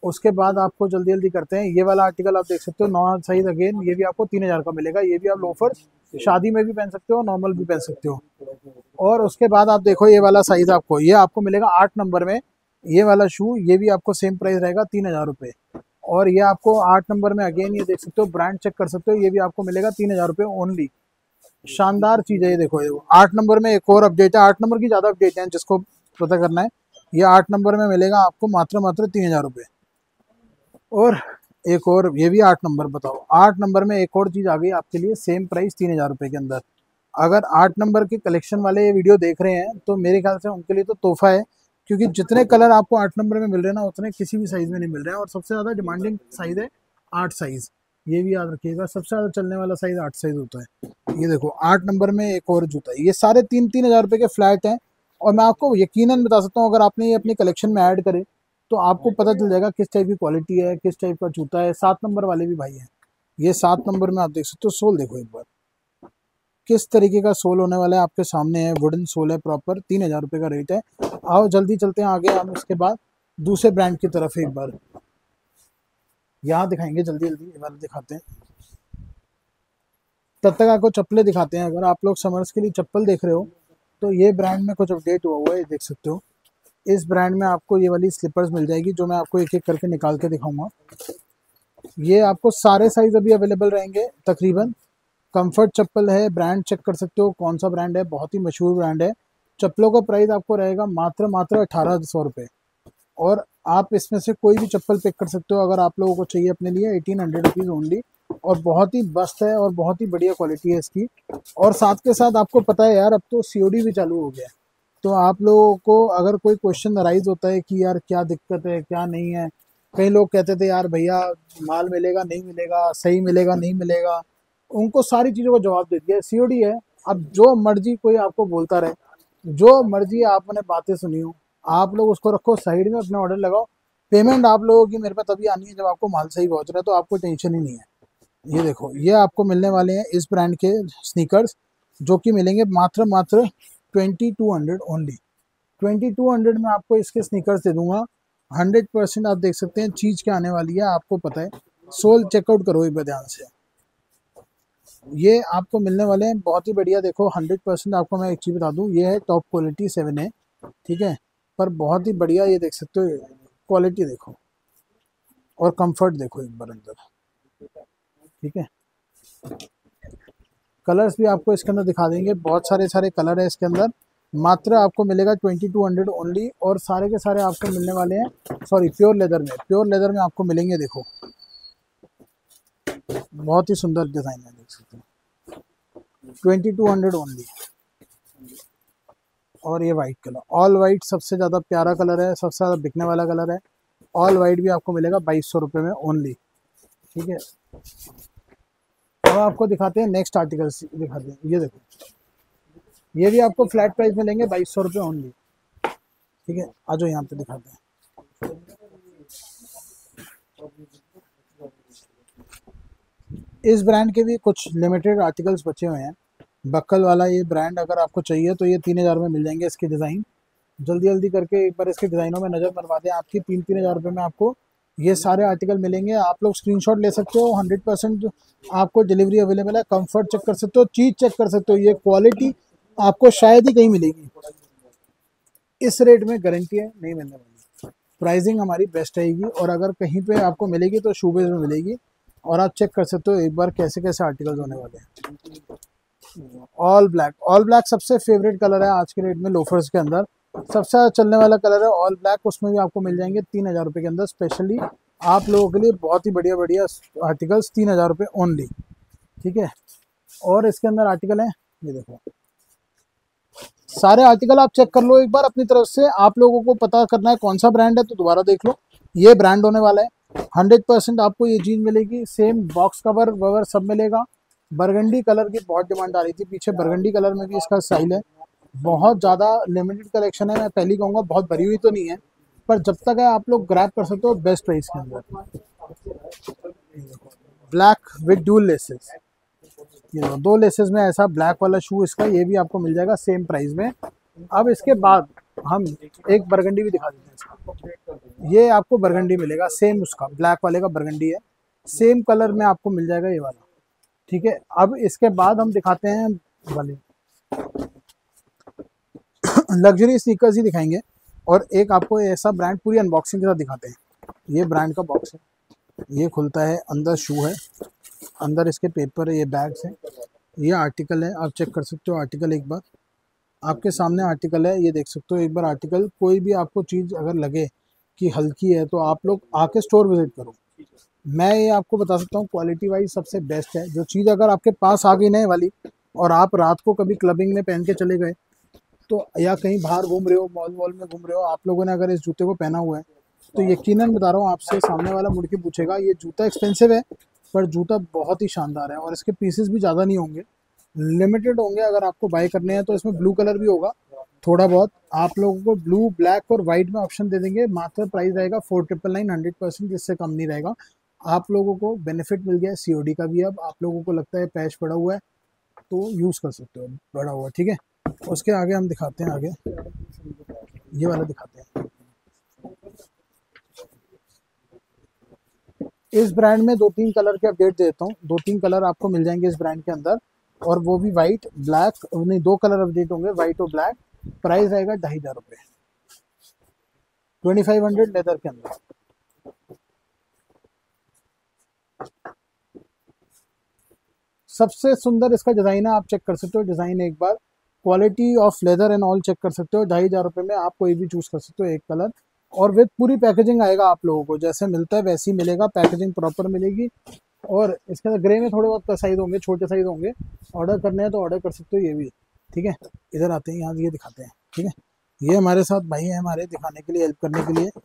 उसके बाद आपको जल्दी जल्दी करते हैं, ये वाला आर्टिकल आप देख सकते हो, नौ साइज अगेन, ये भी आपको तीन हज़ार का मिलेगा। ये भी आप लोफर शादी में भी पहन सकते हो, नॉर्मल भी पहन सकते हो। और उसके बाद आप देखो ये वाला साइज आपको, ये आपको मिलेगा आठ नंबर में, ये वाला शू, ये भी आपको सेम प्राइस रहेगा तीन हज़ार रुपये। और ये आपको आठ नंबर में अगेन, ये देख सकते हो, ब्रांड चेक कर सकते हो, ये भी आपको मिलेगा तीन हज़ार रुपये ओनली। शानदार चीज़ है ये, देखो ये आठ नंबर में एक और अपडेट है, आठ नंबर की ज़्यादा अपडेट है जिसको पता करना है। ये आठ नंबर में मिलेगा आपको मात्र मात्र तीन हज़ार रुपये। और एक और, ये भी आठ नंबर, बताओ आठ नंबर में एक और चीज़ आ गई आपके लिए, सेम प्राइस तीन हज़ार रुपये के अंदर। अगर आठ नंबर के कलेक्शन वाले ये वीडियो देख रहे हैं तो मेरे ख्याल से उनके लिए तो तोहफा है, क्योंकि जितने कलर आपको आठ नंबर में मिल रहे हैं ना, उतने किसी भी साइज़ में नहीं मिल रहे हैं। और सबसे ज़्यादा डिमांडिंग साइज़ है आठ साइज़, ये भी याद रखिएगा, सबसे ज़्यादा चलने वाला साइज़ आठ साइज़ होता है। ये देखो आठ नंबर में एक और जूता है, ये सारे तीन तीन हज़ार रुपये के फ्लैट हैं। और मैं आपको यकीनन बता सकता हूँ, अगर आपने ये अपनी कलेक्शन में ऐड करे तो आपको पता चल जाएगा किस टाइप की क्वालिटी है, किस टाइप का जूता है। सात नंबर वाले भी भाई हैं, ये सात नंबर में आप देख सकते हो। सोल देखो एक बार, किस तरीके का सोल होने वाला है आपके सामने है, वुडन सोल है प्रॉपर, तीन हज़ार रुपये का रेट है। आओ जल्दी चलते हैं आगे, हम इसके बाद दूसरे ब्रांड की तरफ एक बार यहाँ दिखाएंगे, जल्दी जल्दी ये वाला दिखाते हैं, तब तक आपको चप्पलें दिखाते हैं। अगर आप लोग समर्स के लिए चप्पल देख रहे हो तो ये ब्रांड में कुछ अपडेट हुआ हुआ है, देख सकते हो। इस ब्रांड में आपको ये वाली स्लीपर्स मिल जाएगी, जो मैं आपको एक एक करके निकाल के दिखाऊंगा। ये आपको सारे साइज अभी अवेलेबल रहेंगे तकरीबन। कंफर्ट चप्पल है, ब्रांड चेक कर सकते हो कौन सा ब्रांड है, बहुत ही मशहूर ब्रांड है। चप्पलों का प्राइस आपको रहेगा मात्र मात्र अठारह सौ रुपये। और आप इसमें से कोई भी चप्पल पिक कर सकते हो अगर आप लोगों को चाहिए अपने लिए, एटीन हंड्रेड रुपीज़ ओनली। और बहुत ही मस्त है और बहुत ही बढ़िया क्वालिटी है इसकी। और साथ के साथ आपको पता है यार, अब तो सीओडी भी चालू हो गया है, तो आप लोगों को अगर कोई क्वेश्चन अराइज होता है कि यार क्या दिक्कत है क्या नहीं है, कई लोग कहते थे यार भैया माल मिलेगा नहीं मिलेगा, सही मिलेगा नहीं मिलेगा, उनको सारी चीज़ों का जवाब दे दिया। सीओडी है, अब जो मर्जी कोई आपको बोलता रहे, जो मर्जी आपने बातें सुनी हो, आप लोग उसको रखो साइड में, अपना ऑर्डर लगाओ। पेमेंट आप लोगों की मेरे पे तभी आनी है जब आपको माल सही पहुंच रहा है, तो आपको टेंशन ही नहीं है। ये देखो, ये आपको मिलने वाले हैं इस ब्रांड के स्नीकर्स, जो कि मिलेंगे मात्र मात्र twenty two hundred only. Twenty two hundred में आपको इसके स्नीकर्स दे दूंगा। हंड्रेड परसेंट आप देख सकते हैं चीज़ क्या आने वाली है, आपको पता है। सोल चेकआउट करो एक बार ध्यान से, ये आपको मिलने वाले हैं बहुत ही बढ़िया। देखो हंड्रेड परसेंट आपको मैं एक चीज़ बता दूं, ये है टॉप क्वालिटी सेवन है, ठीक है, पर बहुत ही बढ़िया। ये देख सकते हो क्वालिटी देखो, और कंफर्ट देखो एक बार अंदर, ठीक है। कलर्स भी आपको इसके अंदर दिखा देंगे, बहुत सारे सारे कलर है इसके अंदर। मात्र आपको मिलेगा ट्वेंटी टू हंड्रेड ओनली। और सारे के सारे आपको मिलने वाले हैं, सॉरी प्योर लेदर में, प्योर लेदर में आपको मिलेंगे। देखो बहुत ही सुंदर डिज़ाइन है, देख सकते हो, ट्वेंटी टू हंड्रेड ओनली। और ये वाइट कलर, ऑल वाइट सबसे ज़्यादा प्यारा कलर है, सबसे ज़्यादा बिकने वाला कलर है। ऑल वाइट भी आपको मिलेगा बाईस सौ रुपये में ओनली, ठीक है। अब आपको दिखाते हैं नेक्स्ट आर्टिकल्स, दिखाते हैं। ये देखो, ये भी आपको फ्लैट प्राइस में लेंगे बाईस सौ रुपये ओनली, ठीक है। आ जाओ यहाँ पे दिखाते हैं। इस ब्रांड के भी कुछ लिमिटेड आर्टिकल्स बचे हुए हैं। बक्कल वाला ये ब्रांड अगर आपको चाहिए तो ये तीन हज़ार में मिल जाएंगे इसके डिज़ाइन। जल्दी जल्दी करके एक बार इसके डिज़ाइनों में नज़र मरवा दें, आपकी तीन तीन हज़ार रुपये में आपको ये सारे आर्टिकल मिलेंगे। आप लोग स्क्रीनशॉट ले सकते हो, हंड्रेड परसेंट आपको डिलीवरी अवेलेबल है। कंफर्ट चेक कर सकते हो, चीज़ चेक कर सकते हो, ये क्वालिटी आपको शायद ही कहीं मिलेगी इस रेट में, गारंटी है नहीं मिलने वाली। प्राइसिंग हमारी बेस्ट रहेगी, और अगर कहीं पे आपको मिलेगी तो शूबेज में मिलेगी। और आप चेक कर सकते हो एक बार कैसे कैसे आर्टिकल्स होने वाले हैं। ऑल ब्लैक, ऑल ब्लैक सबसे फेवरेट कलर है आज के रेट में लोफर्स के अंदर, सबसे ज़्यादा चलने वाला कलर है ऑल ब्लैक। उसमें भी आपको मिल जाएंगे तीन हज़ार रुपये के अंदर, स्पेशली आप लोगों के लिए बहुत ही बढ़िया बढ़िया आर्टिकल्स, तीन हज़ार रुपये ओनली, ठीक है। और इसके अंदर आर्टिकल हैं, ये देखो सारे आर्टिकल आप चेक कर लो एक बार अपनी तरफ से। आप लोगों को पता करना है कौन सा ब्रांड है तो दोबारा देख लो, ये ब्रांड होने वाला है। हंड्रेड परसेंट आपको ये चीज़ मिलेगी, सेम बॉक्स कवर ववर सब मिलेगा। बरगंडी कलर की बहुत डिमांड आ रही थी पीछे, बरगंडी कलर में भी इसका स्टाइल है। बहुत ज़्यादा लिमिटेड कलेक्शन है, मैं पहली कहूँगा, बहुत भरी हुई तो नहीं है, पर जब तक है आप लोग ग्रैब कर सकते हो बेस्ट प्राइस के अंदर। ब्लैक विद डूल लेसेस, ये दो लेसेस में ऐसा ब्लैक वाला शू इसका, ये भी आपको मिल जाएगा सेम प्राइस में। अब इसके बाद हम एक बरगंडी भी दिखा देते हैं इसका। ये आपको बरगंडी मिलेगा सेम, उसका ब्लैक वाले का बरगंडी है, सेम कलर में आपको मिल जाएगा ये वाला। ठीक है, अब इसके बाद हम दिखाते हैं वाले लग्जरी स्नीकर्स ही दिखाएंगे, और एक आपको ऐसा ब्रांड पूरी अनबॉक्सिंग के साथ दिखाते हैं। ये ब्रांड का बॉक्स है, ये खुलता है, अंदर शू है, अंदर इसके पेपर है, ये बैग्स है, ये आर्टिकल है, आप चेक कर सकते हो आर्टिकल एक बार, आपके सामने आर्टिकल है, ये देख सकते हो एक बार आर्टिकल। कोई भी आपको चीज़ अगर लगे कि हल्की है तो आप लोग आके स्टोर विजिट करो। मैं ये आपको बता सकता हूँ क्वालिटी वाइज सबसे बेस्ट है। जो चीज़ अगर आपके पास आ गई नए वाली और आप रात को कभी क्लबिंग में पहन के चले गए तो, या कहीं बाहर घूम रहे हो, मॉल वॉल में घूम रहे हो, आप लोगों ने अगर इस जूते को पहना हुआ है तो यकीनन बता रहा हूँ आपसे, सामने वाला मुड़ के पूछेगा ये जूता एक्सपेंसिव है पर जूता बहुत ही शानदार है, और इसके पीसेस भी ज़्यादा नहीं होंगे, लिमिटेड होंगे। अगर आपको बाय करने हैं तो इसमें ब्लू कलर भी होगा थोड़ा बहुत, आप लोगों को ब्लू, ब्लैक और वाइट में ऑप्शन दे देंगे। मात्र प्राइस रहेगा four triple nine, hundred percent जिससे कम नहीं रहेगा। आप लोगों को बेनिफिट मिल गया है सीओडी का भी। अब आप लोगों को लगता है पैच पड़ा हुआ है तो यूज़ कर सकते हो, बड़ा हुआ। ठीक है, उसके आगे हम दिखाते हैं, आगे ये वाला दिखाते हैं। इस ब्रांड में दो तीन कलर के अपडेट देता हूँ, दो तीन कलर आपको मिल जाएंगे इस ब्रांड के अंदर, और वो भी वाइट ब्लैक, नहीं दो कलर अपडेट होंगे, वाइट और ब्लैक। प्राइस रहेगा ढाई हजार रुपये, ट्वेंटी फाइव हंड्रेड लेदर के अंदर। सबसे सुंदर इसका डिज़ाइन है, आप चेक कर सकते हो डिज़ाइन एक बार, quality of leather and all check कर सकते हो। ढाई हजार रुपये में आप कोई भी चूज़ कर सकते हो एक कलर, और विद पूरी पैकेजिंग आएगा आप लोगों को, जैसे मिलता है वैसे ही मिलेगा, पैकेजिंग प्रॉपर मिलेगी। और इसके अंदर ग्रे में थोड़े बहुत साइज होंगे, छोटे साइज होंगे, ऑर्डर करने हैं तो ऑर्डर कर सकते हो ये भी। ठीक है, इधर आते हैं, यहाँ ये दिखाते हैं। ठीक है, ये हमारे साथ भाई है हमारे, दिखाने के लिए, हेल्प करने के लिए।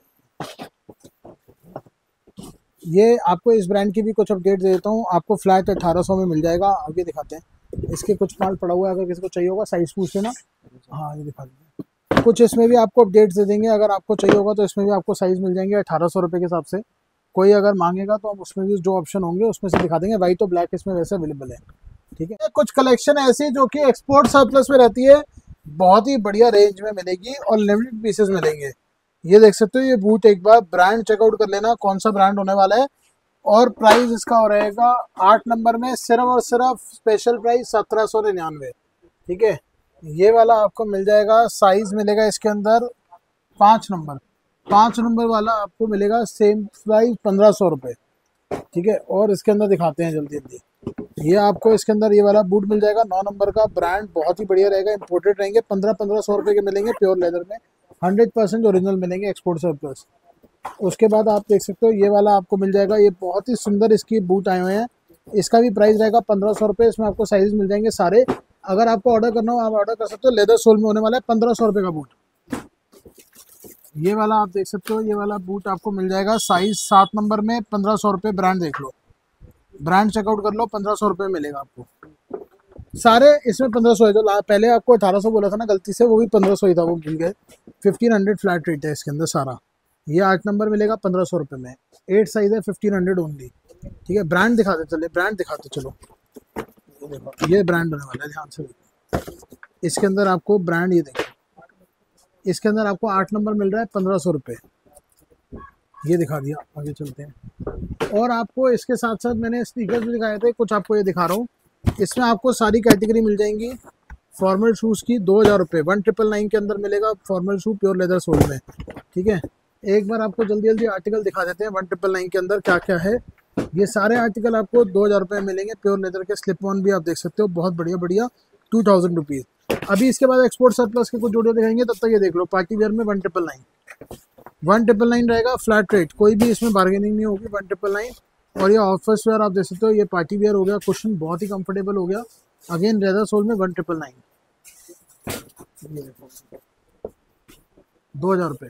ये आपको इस ब्रांड की भी कुछ अपडेट दे देता हूँ, आपको फ्लैट अठारह सौ में मिल जाएगा। आगे दिखाते हैं, इसके कुछ माल पड़ा हुआ है, अगर किसी को चाहिए होगा साइज पूछ लेना। हाँ ये दिखा देंगे, कुछ इसमें भी आपको अपडेट्स दे देंगे, अगर आपको चाहिए होगा तो इसमें भी आपको साइज मिल जाएंगे अठारह सौ रुपये के हिसाब से। कोई अगर मांगेगा तो हम उसमें भी जो ऑप्शन होंगे उसमें से दिखा देंगे। वाइट और ब्लैक इसमें वैसे अवेलेबल है। ठीक है, कुछ कलेक्शन ऐसी जो कि एक्सपोर्ट सरप्लस में रहती है, बहुत ही बढ़िया रेंज में मिलेगी और लिमिटेड पीसेस मिलेंगे। ये देख सकते हो, ये बूट एक बार ब्रांड चेकआउट कर लेना कौन सा ब्रांड होने वाला है, और प्राइस इसका हो रहेगा आठ नंबर में सिर्फ और सिर्फ स्पेशल प्राइस सत्रह सौ निन्यानवे। ठीक है, ये वाला आपको मिल जाएगा, साइज मिलेगा इसके अंदर पाँच नंबर, पाँच नंबर वाला आपको मिलेगा सेम प्राइस पंद्रह सौ रुपये। ठीक है, और इसके अंदर दिखाते हैं जल्दी जल्दी, ये आपको इसके अंदर ये वाला बूट मिल जाएगा नौ नंबर का, ब्रांड बहुत ही बढ़िया रहेगा, इंपोर्टेड रहेंगे, पंद्रह पंद्रह सौ रुपये के मिलेंगे, प्योर लेदर में, हंड्रेड परसेंट ओरिजिनल मिलेंगे, एक्सपोर्ट सरप्लस। उसके बाद आप देख सकते हो ये वाला आपको मिल जाएगा, ये बहुत ही सुंदर इसकी बूट आए हुए हैं, इसका भी प्राइस रहेगा पंद्रह सौ रुपये। इसमें आपको साइज मिल जाएंगे सारे, अगर आपको ऑर्डर करना हो आप ऑर्डर कर सकते हो। लेदर सोल में होने वाला है पंद्रह सौ रुपये का बूट। ये वाला आप देख सकते हो, ये वाला बूट आपको मिल जाएगा साइज सात नंबर में, पंद्रह सौ रुपये। ब्रांड देख लो, ब्रांड चेकआउट कर लो, पंद्रह सौ रुपये मिलेगा आपको सारे। इसमें पंद्रह सौ है, जो पहले आपको अठारह सौ बोला था ना गलती से, वो भी पंद्रह सौ ही था, वो भूल गए। फिफ्टीन हंड्रेड फ्लैट रेट है इसके अंदर सारा। ये आठ नंबर मिलेगा पंद्रह सौ रुपये में, एट साइज है, फिफ्टीन हंड्रेड ओनली। ठीक है, ब्रांड दिखाते चले, ब्रांड दिखाते चलो। ये देखो, ये ब्रांड होने वाला है, ध्यान से देखो, इसके अंदर आपको ब्रांड, ये देखो इसके अंदर आपको आठ नंबर मिल रहा है पंद्रह सौ रुपये। ये दिखा दिया, आगे चलते हैं। और आपको इसके साथ साथ मैंने स्नीकर्स भी दिखाए थे, कुछ आपको ये दिखा रहा हूँ। इसमें आपको सारी कैटेगरी मिल जाएंगी फॉर्मल शूज़ की, दो हज़ार रुपये, वन ट्रिपल नाइन के अंदर मिलेगा formal shoe pure leather sole में। ठीक है, एक बार आपको जल्दी जल्दी आर्टिकल दिखा देते हैं वन ट्रिपल नाइन के अंदर क्या क्या है। ये सारे आर्टिकल आपको दो हज़ार रुपये मिलेंगे, प्योर लेदर के। स्लिप ऑन भी आप देख सकते हो, बहुत बढ़िया बढ़िया, टू थाउजेंड रुपीज़। अभी इसके बाद एक्सपोर्ट सरप्लस के कुछ वीडियो दिखाएंगे, तब तक ये देख लो, पार्टी वेयर में one triple nine, one triple nine रहेगा फ्लैट रेट, कोई भी इसमें बार्गेनिंग नहीं होगी, वन ट्रिपल नाइन। और ये ऑफिस वेयर आप देख सकते हो, ये पार्टी वेयर हो गया, कुशन बहुत ही कंफर्टेबल हो गया, अगेन लेदर सोल में वन ट्रिपल नाइन, दो हजार रुपये।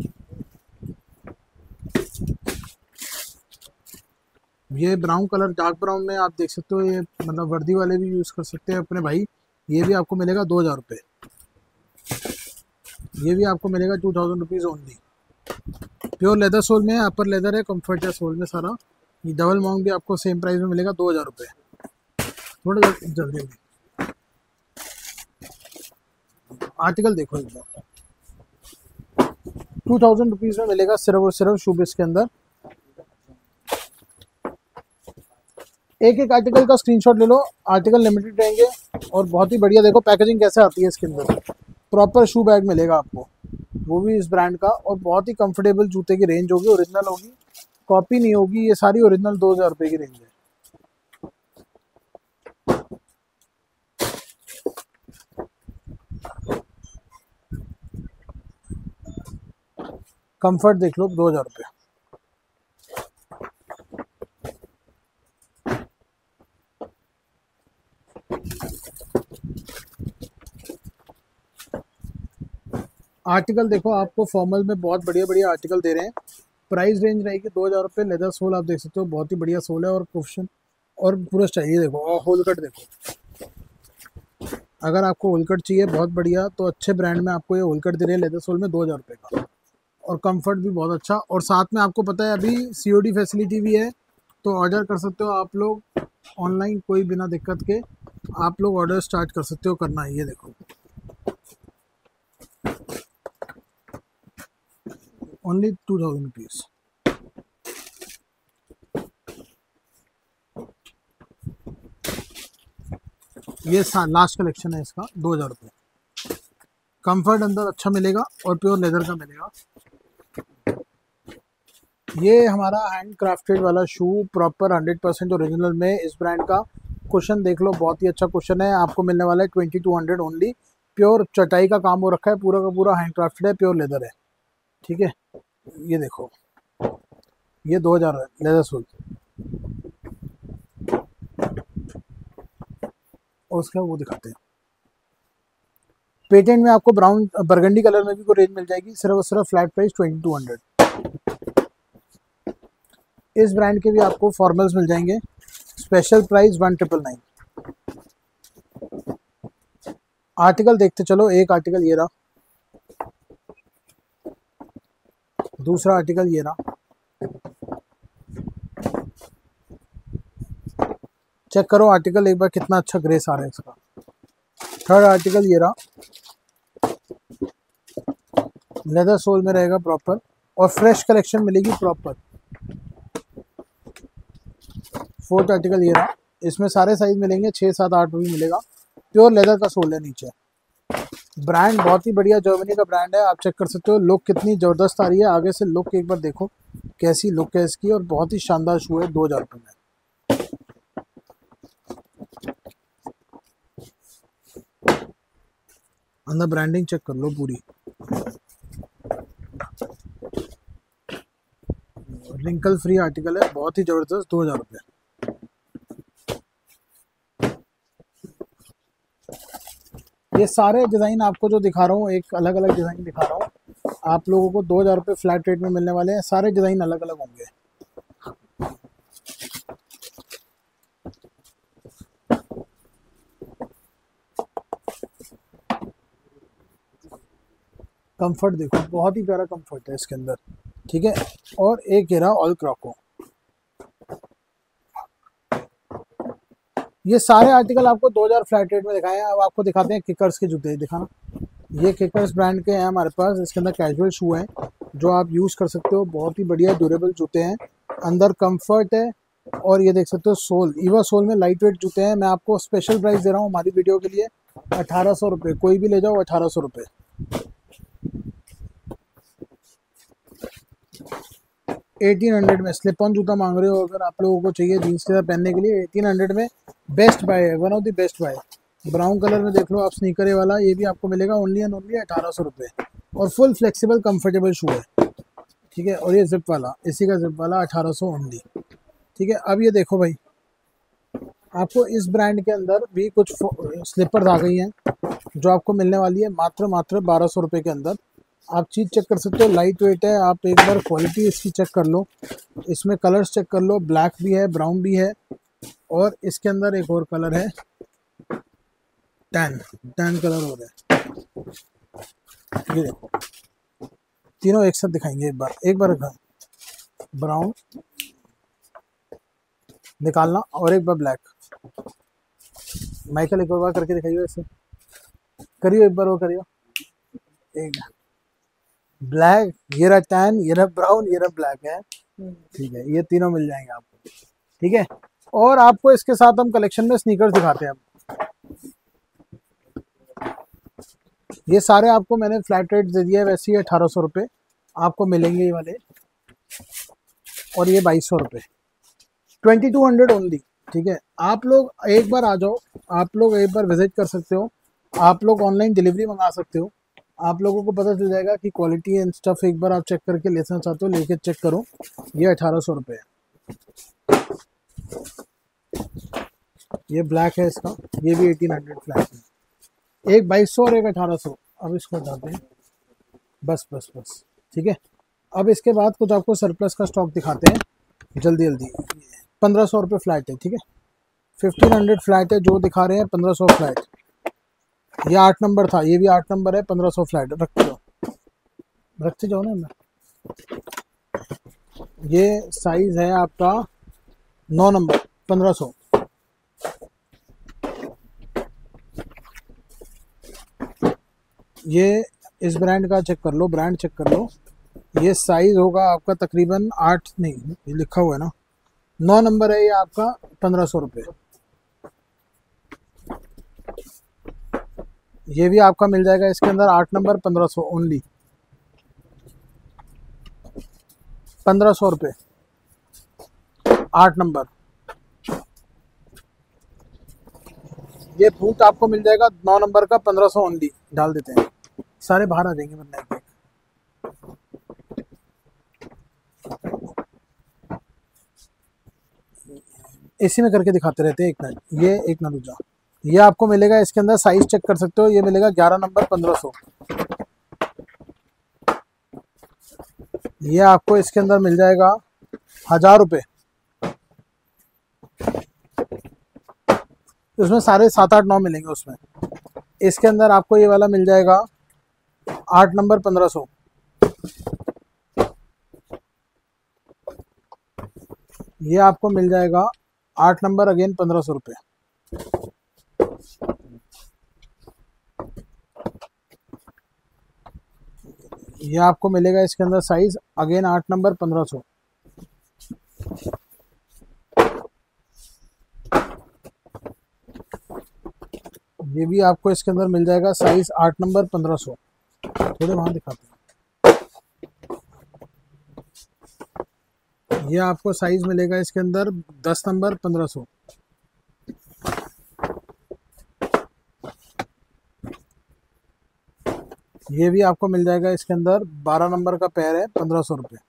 ये ब्राउन कलर, डार्क ब्राउन में आप देख सकते हो, ये मतलब वर्दी वाले भी यूज़ कर सकते हैं अपने भाई। ये भी आपको मिलेगा दो हज़ार रुपये, ये भी आपको मिलेगा two thousand rupees only. Pure leather sole में, अपर लेदर है, कंफर्ट है सोल में सारा। ये डबल माउंट भी आपको सेम प्राइस में मिलेगा, दो हज़ार रुपये। थोड़ा जल्दी जल्दी आर्टिकल देखो एक बार, टू थाउजेंड रुपीज में मिलेगा सिर्फ और सिर्फ शूबिस के अंदर। एक एक आर्टिकल का स्क्रीनशॉट ले लो, आर्टिकल लिमिटेड रहेंगे और बहुत ही बढ़िया। देखो पैकेजिंग कैसे आती है इसके अंदर, प्रॉपर शू बैग मिलेगा आपको, वो भी इस ब्रांड का, और बहुत ही कंफर्टेबल जूते की रेंज होगी, ओरिजिनल होगी, कॉपी नहीं होगी, ये सारी ओरिजिनल दो हजार रुपये की रेंज है। कंफर्ट देख लो, दो हजार रुपये। आर्टिकल देखो, आपको फॉर्मल में बहुत बढ़िया बढ़िया आर्टिकल दे रहे हैं। प्राइस रेंज रहेगी दो हजार रुपये। लेदर सोल आप देख सकते हो, बहुत ही बढ़िया सोल है और कुशन और पूरा चाहिए। देखो और होल कट देखो, अगर आपको होल कट चाहिए बहुत बढ़िया, तो अच्छे ब्रांड में आपको ये होल कट दे रहे हैं लेदर सोल में दो हजार रुपये का, और कंफर्ट भी बहुत अच्छा। और साथ में आपको पता है अभी सीओडी फैसिलिटी भी है, तो ऑर्डर कर सकते हो आप लोग ऑनलाइन, कोई बिना दिक्कत के आप लोग ऑर्डर स्टार्ट कर सकते हो करना है। ये देखो ओनली टू थाउजेंड रुपीज़। ये लास्ट कलेक्शन है इसका, दो हजार रुपये। कंफर्ट अंदर अच्छा मिलेगा और प्योर लेदर का मिलेगा। ये हमारा हैंड क्राफ्टेड वाला shoe, proper hundred percent original में इस ब्रांड का। कुशन देख लो, बहुत ही अच्छा कुशन है, आपको मिलने वाला है twenty two hundred only. Pure चटाई का काम हो रखा है, पूरा का पूरा हैंड क्राफ्टेड है, प्योर लेदर है, ठीक है। ये देखो, ये दो हजार है लेदर सोल। और उसका वो दिखाते हैं, पेटेंट में आपको ब्राउन बरगंडी कलर में भी कोई रेंज मिल जाएगी, सिर्फ और सिर्फ flat price twenty two hundred. इस ब्रांड के भी आपको फॉर्मल्स मिल जाएंगे, special price one triple nine. Article देखते चलो, एक आर्टिकल ये रहा, दूसरा आर्टिकल ये रहा, चेक करो आर्टिकल एक बार कितना अच्छा ग्रेस आ रहा है इसका। थर्ड आर्टिकल ये रहा, लेदर सोल में रहेगा प्रॉपर, और फ्रेश कलेक्शन मिलेगी प्रॉपर। फोर्थ आर्टिकल ये रहा, इसमें सारे साइज मिलेंगे, छः सात आठ भी मिलेगा, प्योर लेदर का सोल है नीचे। ब्रांड बहुत ही बढ़िया, जर्मनी का ब्रांड है, आप चेक कर सकते हो। लुक कितनी ज़बरदस्त आ रही है, आगे से लुक एक बार देखो कैसी लुक है इसकी, और बहुत ही शानदार शू है दो हजार रुपये में। अंदर ब्रांडिंग चेक कर लो पूरी, रिंकल फ्री आर्टिकल है, बहुत ही ज़बरदस्त, दो हजार रुपये। ये सारे डिज़ाइन आपको जो दिखा रहा हूँ, एक अलग अलग डिज़ाइन दिखा रहा हूँ आप लोगों को, दो हज़ार रुपये फ्लैट रेट में मिलने वाले हैं। सारे डिज़ाइन अलग अलग होंगे। कंफर्ट देखो, बहुत ही प्यारा कंफर्ट है इसके अंदर, ठीक है। और एक ये रहा ऑल क्रॉको। ये सारे आर्टिकल आपको दो हज़ार फ्लैट रेट में दिखाए हैं। अब आपको दिखाते हैं किकर्स के जूते, दिखाना। ये किकर्स ब्रांड के हैं हमारे पास, इसके अंदर कैजुअल शू हैं जो आप यूज़ कर सकते हो, बहुत ही बढ़िया ड्यूरेबल जूते हैं, अंदर कंफर्ट है। और ये देख सकते हो सोल, ईवा सोल में लाइट वेट जूते हैं। मैं आपको स्पेशल प्राइस दे रहा हूँ हमारी वीडियो के लिए, अठारह सौ रुपये, कोई भी ले जाओ, अठारह सौ रुपये। एटीन हंड्रेड में स्लिप ऑन जूता मांग रहे हो अगर आप लोगों को चाहिए जीन्स के साथ पहनने के लिए, एटीन हंड्रेड में बेस्ट बाय है, one of the best buy. Brown colour में देख लो आप, स्नीकर ये वाला, ये भी आपको मिलेगा ओनली एंड ओनली अठारह सौ रुपये, और फुल फ्लेक्सिबल कंफर्टेबल शू है, ठीक है। और ये जिप वाला, इसी का जिप वाला अठारह सौ ओनली, ठीक है। अब ये देखो भाई, आपको इस ब्रांड के अंदर भी कुछ स्लीपर्स आ गई हैं जो आपको मिलने वाली है मात्र मात्र बारह सौ रुपये के अंदर। आप चीज़ चेक कर सकते हो, लाइट वेट है, आप एक बार क्वालिटी इसकी चेक कर लो, इसमें कलर्स चेक कर लो, ब्लैक भी है, ब्राउन भी है, और इसके अंदर एक और कलर है टैन, टैन कलर हो रहा है। ये देखो, तीनों एक साथ दिखाएंगे, एक बार एक बार ब्राउन निकालना और एक बार ब्लैक। माइकल एक और बार करके दिखाइए, ऐसे करियो, एक बार वो करियो, एक ब्लैक, ये रहा टैन, ये रहा ब्राउन, ये रहा ब्लैक है। ठीक है, ये तीनों मिल जाएंगे आपको। ठीक है, और आपको इसके साथ हम कलेक्शन में स्नीकर्स दिखाते हैं। ये सारे आपको मैंने फ्लैट रेट दे दिया है, वैसे ही अठारह सौ रुपये आपको मिलेंगे ये वाले, और ये बाईस सौ रुपये, ट्वेंटी टू हंड्रेड ओनली। ठीक है, आप लोग एक बार आ जाओ, आप लोग एक बार विजिट कर सकते हो, आप लोग ऑनलाइन डिलीवरी मंगा सकते हो, आप लोगों को पता चल जाएगा कि क्वालिटी एंड स्टफ एक बार आप चेक करके लेना चाहते हो, लेके चेक करो। ये अठारह सौ रुपये है। ये ब्लैक है इसका, ये भी एटीन हंड्रेड फ्लैट है। एक बाईस सौ और एक अठारह सौ। अब इसको हटाते हैं, बस बस बस। ठीक है, अब इसके बाद कुछ आपको सरप्लस का स्टॉक दिखाते हैं जल्दी जल्दी। पंद्रह सौ रुपये फ्लैट है। ठीक है, फिफ्टीन हंड्रेड फ्लैट है जो दिखा रहे हैं, पंद्रह सौ फ्लैट। ये आठ नंबर था, ये भी आठ नंबर है, पंद्रह सौ फ्लैट। रखते जाओ रखते जाओ ना। ये साइज है आपका नौ नंबर, पंद्रह सौ। ये इस ब्रांड का चेक कर लो, ब्रांड चेक कर लो। ये साइज होगा आपका तकरीबन आठ, नहीं ये लिखा हुआ है ना, नौ नंबर है ये आपका, पंद्रह सौ रुपये। ये भी आपका मिल जाएगा इसके अंदर, आठ नंबर, पंद्रह सौ ओनली, पंद्रह सौ रुपये, आठ नंबर। ये बूट आपको मिल जाएगा नौ नंबर का, पंद्रह सौ ओनली। डाल देते हैं, सारे बाहर आ जाएंगे वरना एक एक। इसी में करके दिखाते रहते हैं। एक मिनट, ये एक मिनट रुक जाओ। ये आपको मिलेगा इसके अंदर, साइज चेक कर सकते हो, ये मिलेगा ग्यारह नंबर, पंद्रह सौ। ये आपको इसके अंदर मिल जाएगा हजार रुपये। उसमें सारे सात आठ नौ मिलेंगे उसमें। इसके अंदर आपको ये वाला मिल जाएगा आठ नंबर, पंद्रह सौ। ये आपको मिल जाएगा आठ नंबर, अगेन पंद्रह सौ रुपये। ये आपको मिलेगा इसके अंदर साइज, अगेन आठ नंबर, पंद्रह सौ। ये भी आपको इसके अंदर मिल जाएगा साइज, आठ नंबर, पंद्रह सौ। थोड़े वहां दिखाते हैं। ये आपको साइज मिलेगा इसके अंदर दस नंबर, पंद्रह सौ। ये भी आपको मिल जाएगा इसके अंदर, बारह नंबर का पैर है, पंद्रह सौ रुपये।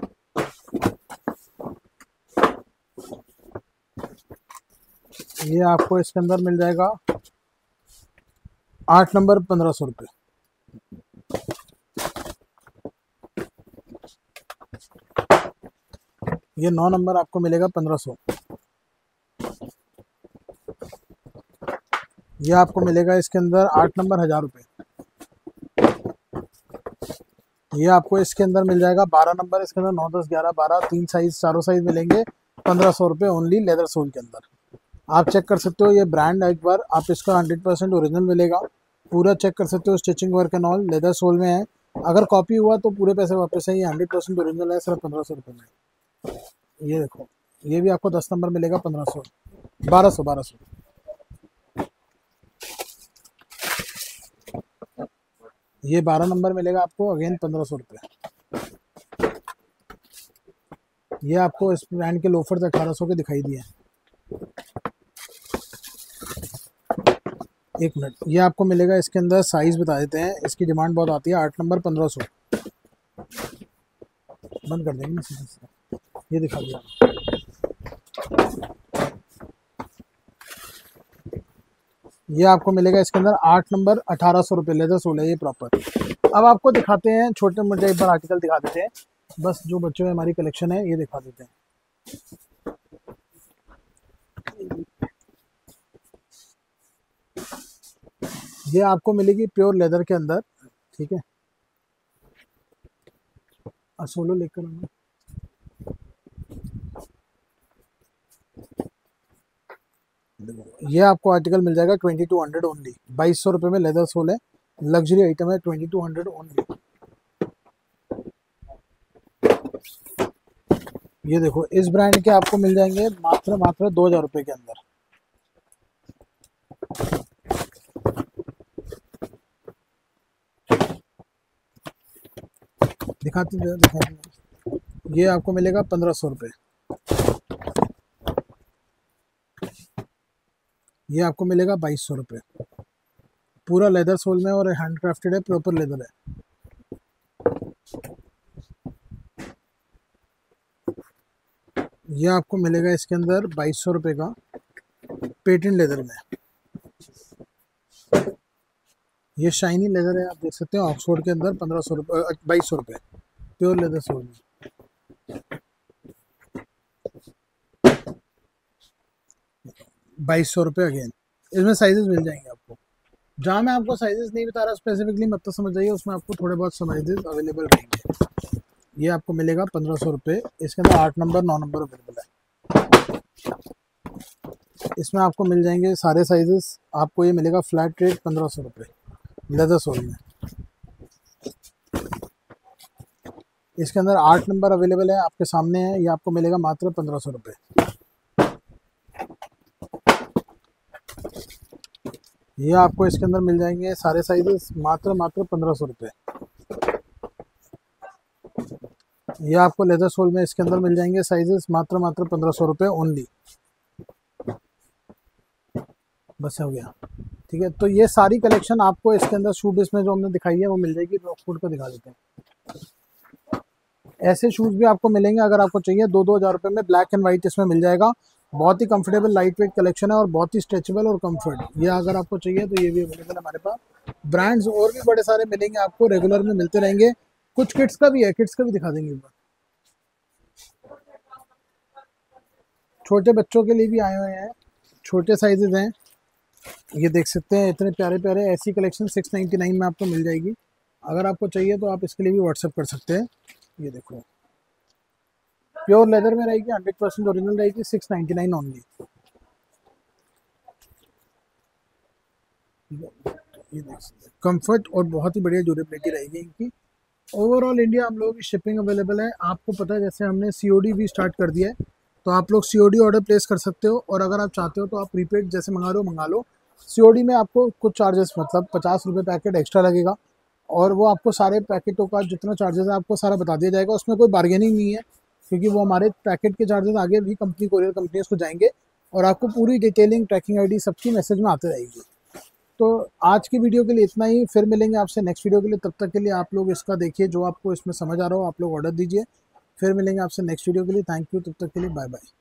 ये आपको इसके अंदर मिल जाएगा आठ नंबर, पंद्रह सौ रुपये। ये नौ नंबर आपको मिलेगा पंद्रह सौ। ये आपको मिलेगा इसके अंदर आठ नंबर, हजार रुपये। ये आपको इसके अंदर मिल जाएगा बारह नंबर, इसके अंदर नौ, दस, ग्यारह, बारह, तीन साइज, चारों साइज मिलेंगे, पंद्रह सौ रुपये ओनली, लेदर सोल के अंदर। आप चेक कर सकते हो, ये ब्रांड एक बार आप इसका हंड्रेड परसेंट ओरिजिनल मिलेगा, पूरा चेक कर सकते हो, stitching work and all, leather sole में है। अगर कॉपी हुआ तो पूरे पैसे वापस है। ये हंड्रेड परसेंट ओरिजिनल है, सिर्फ पंद्रह सौ रुपये में। ये देखो, ये भी आपको दस नंबर मिलेगा, पंद्रह सौ, बारह सौ, बारह सौ। ये बारह नंबर मिलेगा आपको, अगेन पंद्रह सौ रुपये। ये आपको इस ब्रांड के लोफर्स अठारह सौ के दिखाई दिए। एक मिनट, ये आपको मिलेगा इसके अंदर, साइज बता देते हैं, इसकी डिमांड बहुत आती है, आठ नंबर, पंद्रह सौ। बंद कर देंगे ना, ये दिखा दिया। ये आपको मिलेगा इसके अंदर आठ नंबर, अठारह सौ रुपये, लेदर सोल है ये प्रॉपर। अब आपको दिखाते हैं छोटे मोटे एक बार आर्टिकल दिखा देते हैं, बस जो बच्चों में हमारी कलेक्शन है ये दिखा देते हैं। ये आपको मिलेगी प्योर लेदर के अंदर। ठीक है, सोलो लेकर आना। ये आपको आर्टिकल मिल जाएगा ट्वेंटी टू हंड्रेड ओनली, बाईस सौ रुपये में लेदर सोल है, लग्जरी आइटम है, ट्वेंटी टू हंड्रेड ओनली। ये देखो इस ब्रांड के आपको मिल जाएंगे मात्र मात्र दो हजार रुपये के अंदर। दिखाते दिखाते ये आपको मिलेगा पंद्रह सौ रुपये। ये आपको मिलेगा बाईस सौ रुपये। पूरा लेदर सोल में और हैंड क्राफ्टेड है, प्रॉपर लेदर है। ये आपको मिलेगा इसके अंदर बाईस सौ रुपये का, पेटेंट लेदर में। ये शाइनी लेदर है, आप देख सकते हैं ऑक्सफोर्ड के अंदर पंद्रह सौ रुपये बाईस सौ रुपये प्योर लेदर सोल में। बाईस सौ रुपये अगेन। इसमें साइजेस मिल जाएंगे आपको। जहाँ मैं आपको साइजेस नहीं बता रहा स्पेसिफिकली मत तो समझ जाइए, उसमें आपको थोड़े बहुत साइजेस अवेलेबल रहेंगे। ये आपको मिलेगा पंद्रह सौ रुपये। इसके अंदर आठ नंबर नौ नंबर अवेलेबल है। इसमें आपको मिल जाएंगे सारे साइजेस। आपको ये मिलेगा फ्लैट रेट पंद्रह सौ रुपये लेदर सोल में। इसके अंदर आठ नंबर अवेलेबल है, आपके सामने है। ये आपको मिलेगा मात्र पंद्रह सौ रुपये। ये आपको इसके अंदर मिल जाएंगे सारे साइजेस मात्र मात्र पंद्रह सौ रुपये। ये आपको लेदर सोल में इसके अंदर मिल जाएंगे साइजेस मात्र मात्र पंद्रह सौ रुपये ओनली। बस हो गया, ठीक है। तो ये सारी कलेक्शन आपको इसके अंदर शू बिस में जो हमने दिखाई है वो मिल जाएगी। रॉकवुड को दिखा देते हैं। ऐसे शूज़ भी आपको मिलेंगे अगर आपको चाहिए। दो दो हज़ार रुपये में ब्लैक एंड वाइट इसमें मिल जाएगा। बहुत ही कंफर्टेबल लाइट वेट कलेक्शन है और बहुत ही स्ट्रेचेबल और कंफर्ट। ये अगर आपको चाहिए तो ये भी अवेलेबल है हमारे पास। ब्रांड्स और भी बड़े सारे मिलेंगे आपको, रेगुलर में मिलते रहेंगे। कुछ किड्स का भी है, किड्स का भी दिखा देंगे एक बार। छोटे बच्चों के लिए भी आए हुए हैं, छोटे साइजेस हैं। ये देख सकते हैं इतने प्यारे प्यारे। ऐसी कलेक्शन सिक्स नाइन्टी नाइन में आपको मिल जाएगी। अगर आपको चाहिए तो आप इसके लिए भी व्हाट्सएप कर सकते हैं। ये देखो प्योर लेदर में रहेगी, हंड्रेड परसेंट ओरिजिनल रहेगी, सिक्स नाइन्टी नाइन ओनली। ये देख सकते हैं कम्फर्ट और बहुत ही बढ़िया ड्यूरेबिलिटी रहेगी इनकी। ओवरऑल इंडिया हम लोगों की शिपिंग अवेलेबल है। आपको पता है जैसे हमने सीओडी भी स्टार्ट कर दिया है, तो आप लोग सीओडी ऑर्डर प्लेस कर सकते हो। और अगर आप चाहते हो तो आप प्रीपेड जैसे मंगा लो मंगा लो। सीओडी में आपको कुछ चार्जेस मतलब पचास रुपये पैकेट एक्स्ट्रा लगेगा, और वो आपको सारे पैकेटों का जितना चार्जेस है आपको सारा बता दिया जाएगा। उसमें कोई बार्गेनिंग नहीं है, क्योंकि वो हमारे पैकेट के चार्जेस आगे भी कंपनी कोरियर कंपनीज को जाएंगे और आपको पूरी डिटेलिंग ट्रैकिंग आईडी सबकी मैसेज में आते रहेगी। तो आज की वीडियो के लिए इतना ही। फिर मिलेंगे आपसे नेक्स्ट वीडियो के लिए। तब तक के लिए आप लोग इसका देखिए, जो आपको इसमें समझ आ रहा हो आप लोग ऑर्डर दीजिए। फिर मिलेंगे आपसे नेक्स्ट वीडियो के लिए। थैंक यू, तब तक के लिए बाय बाय।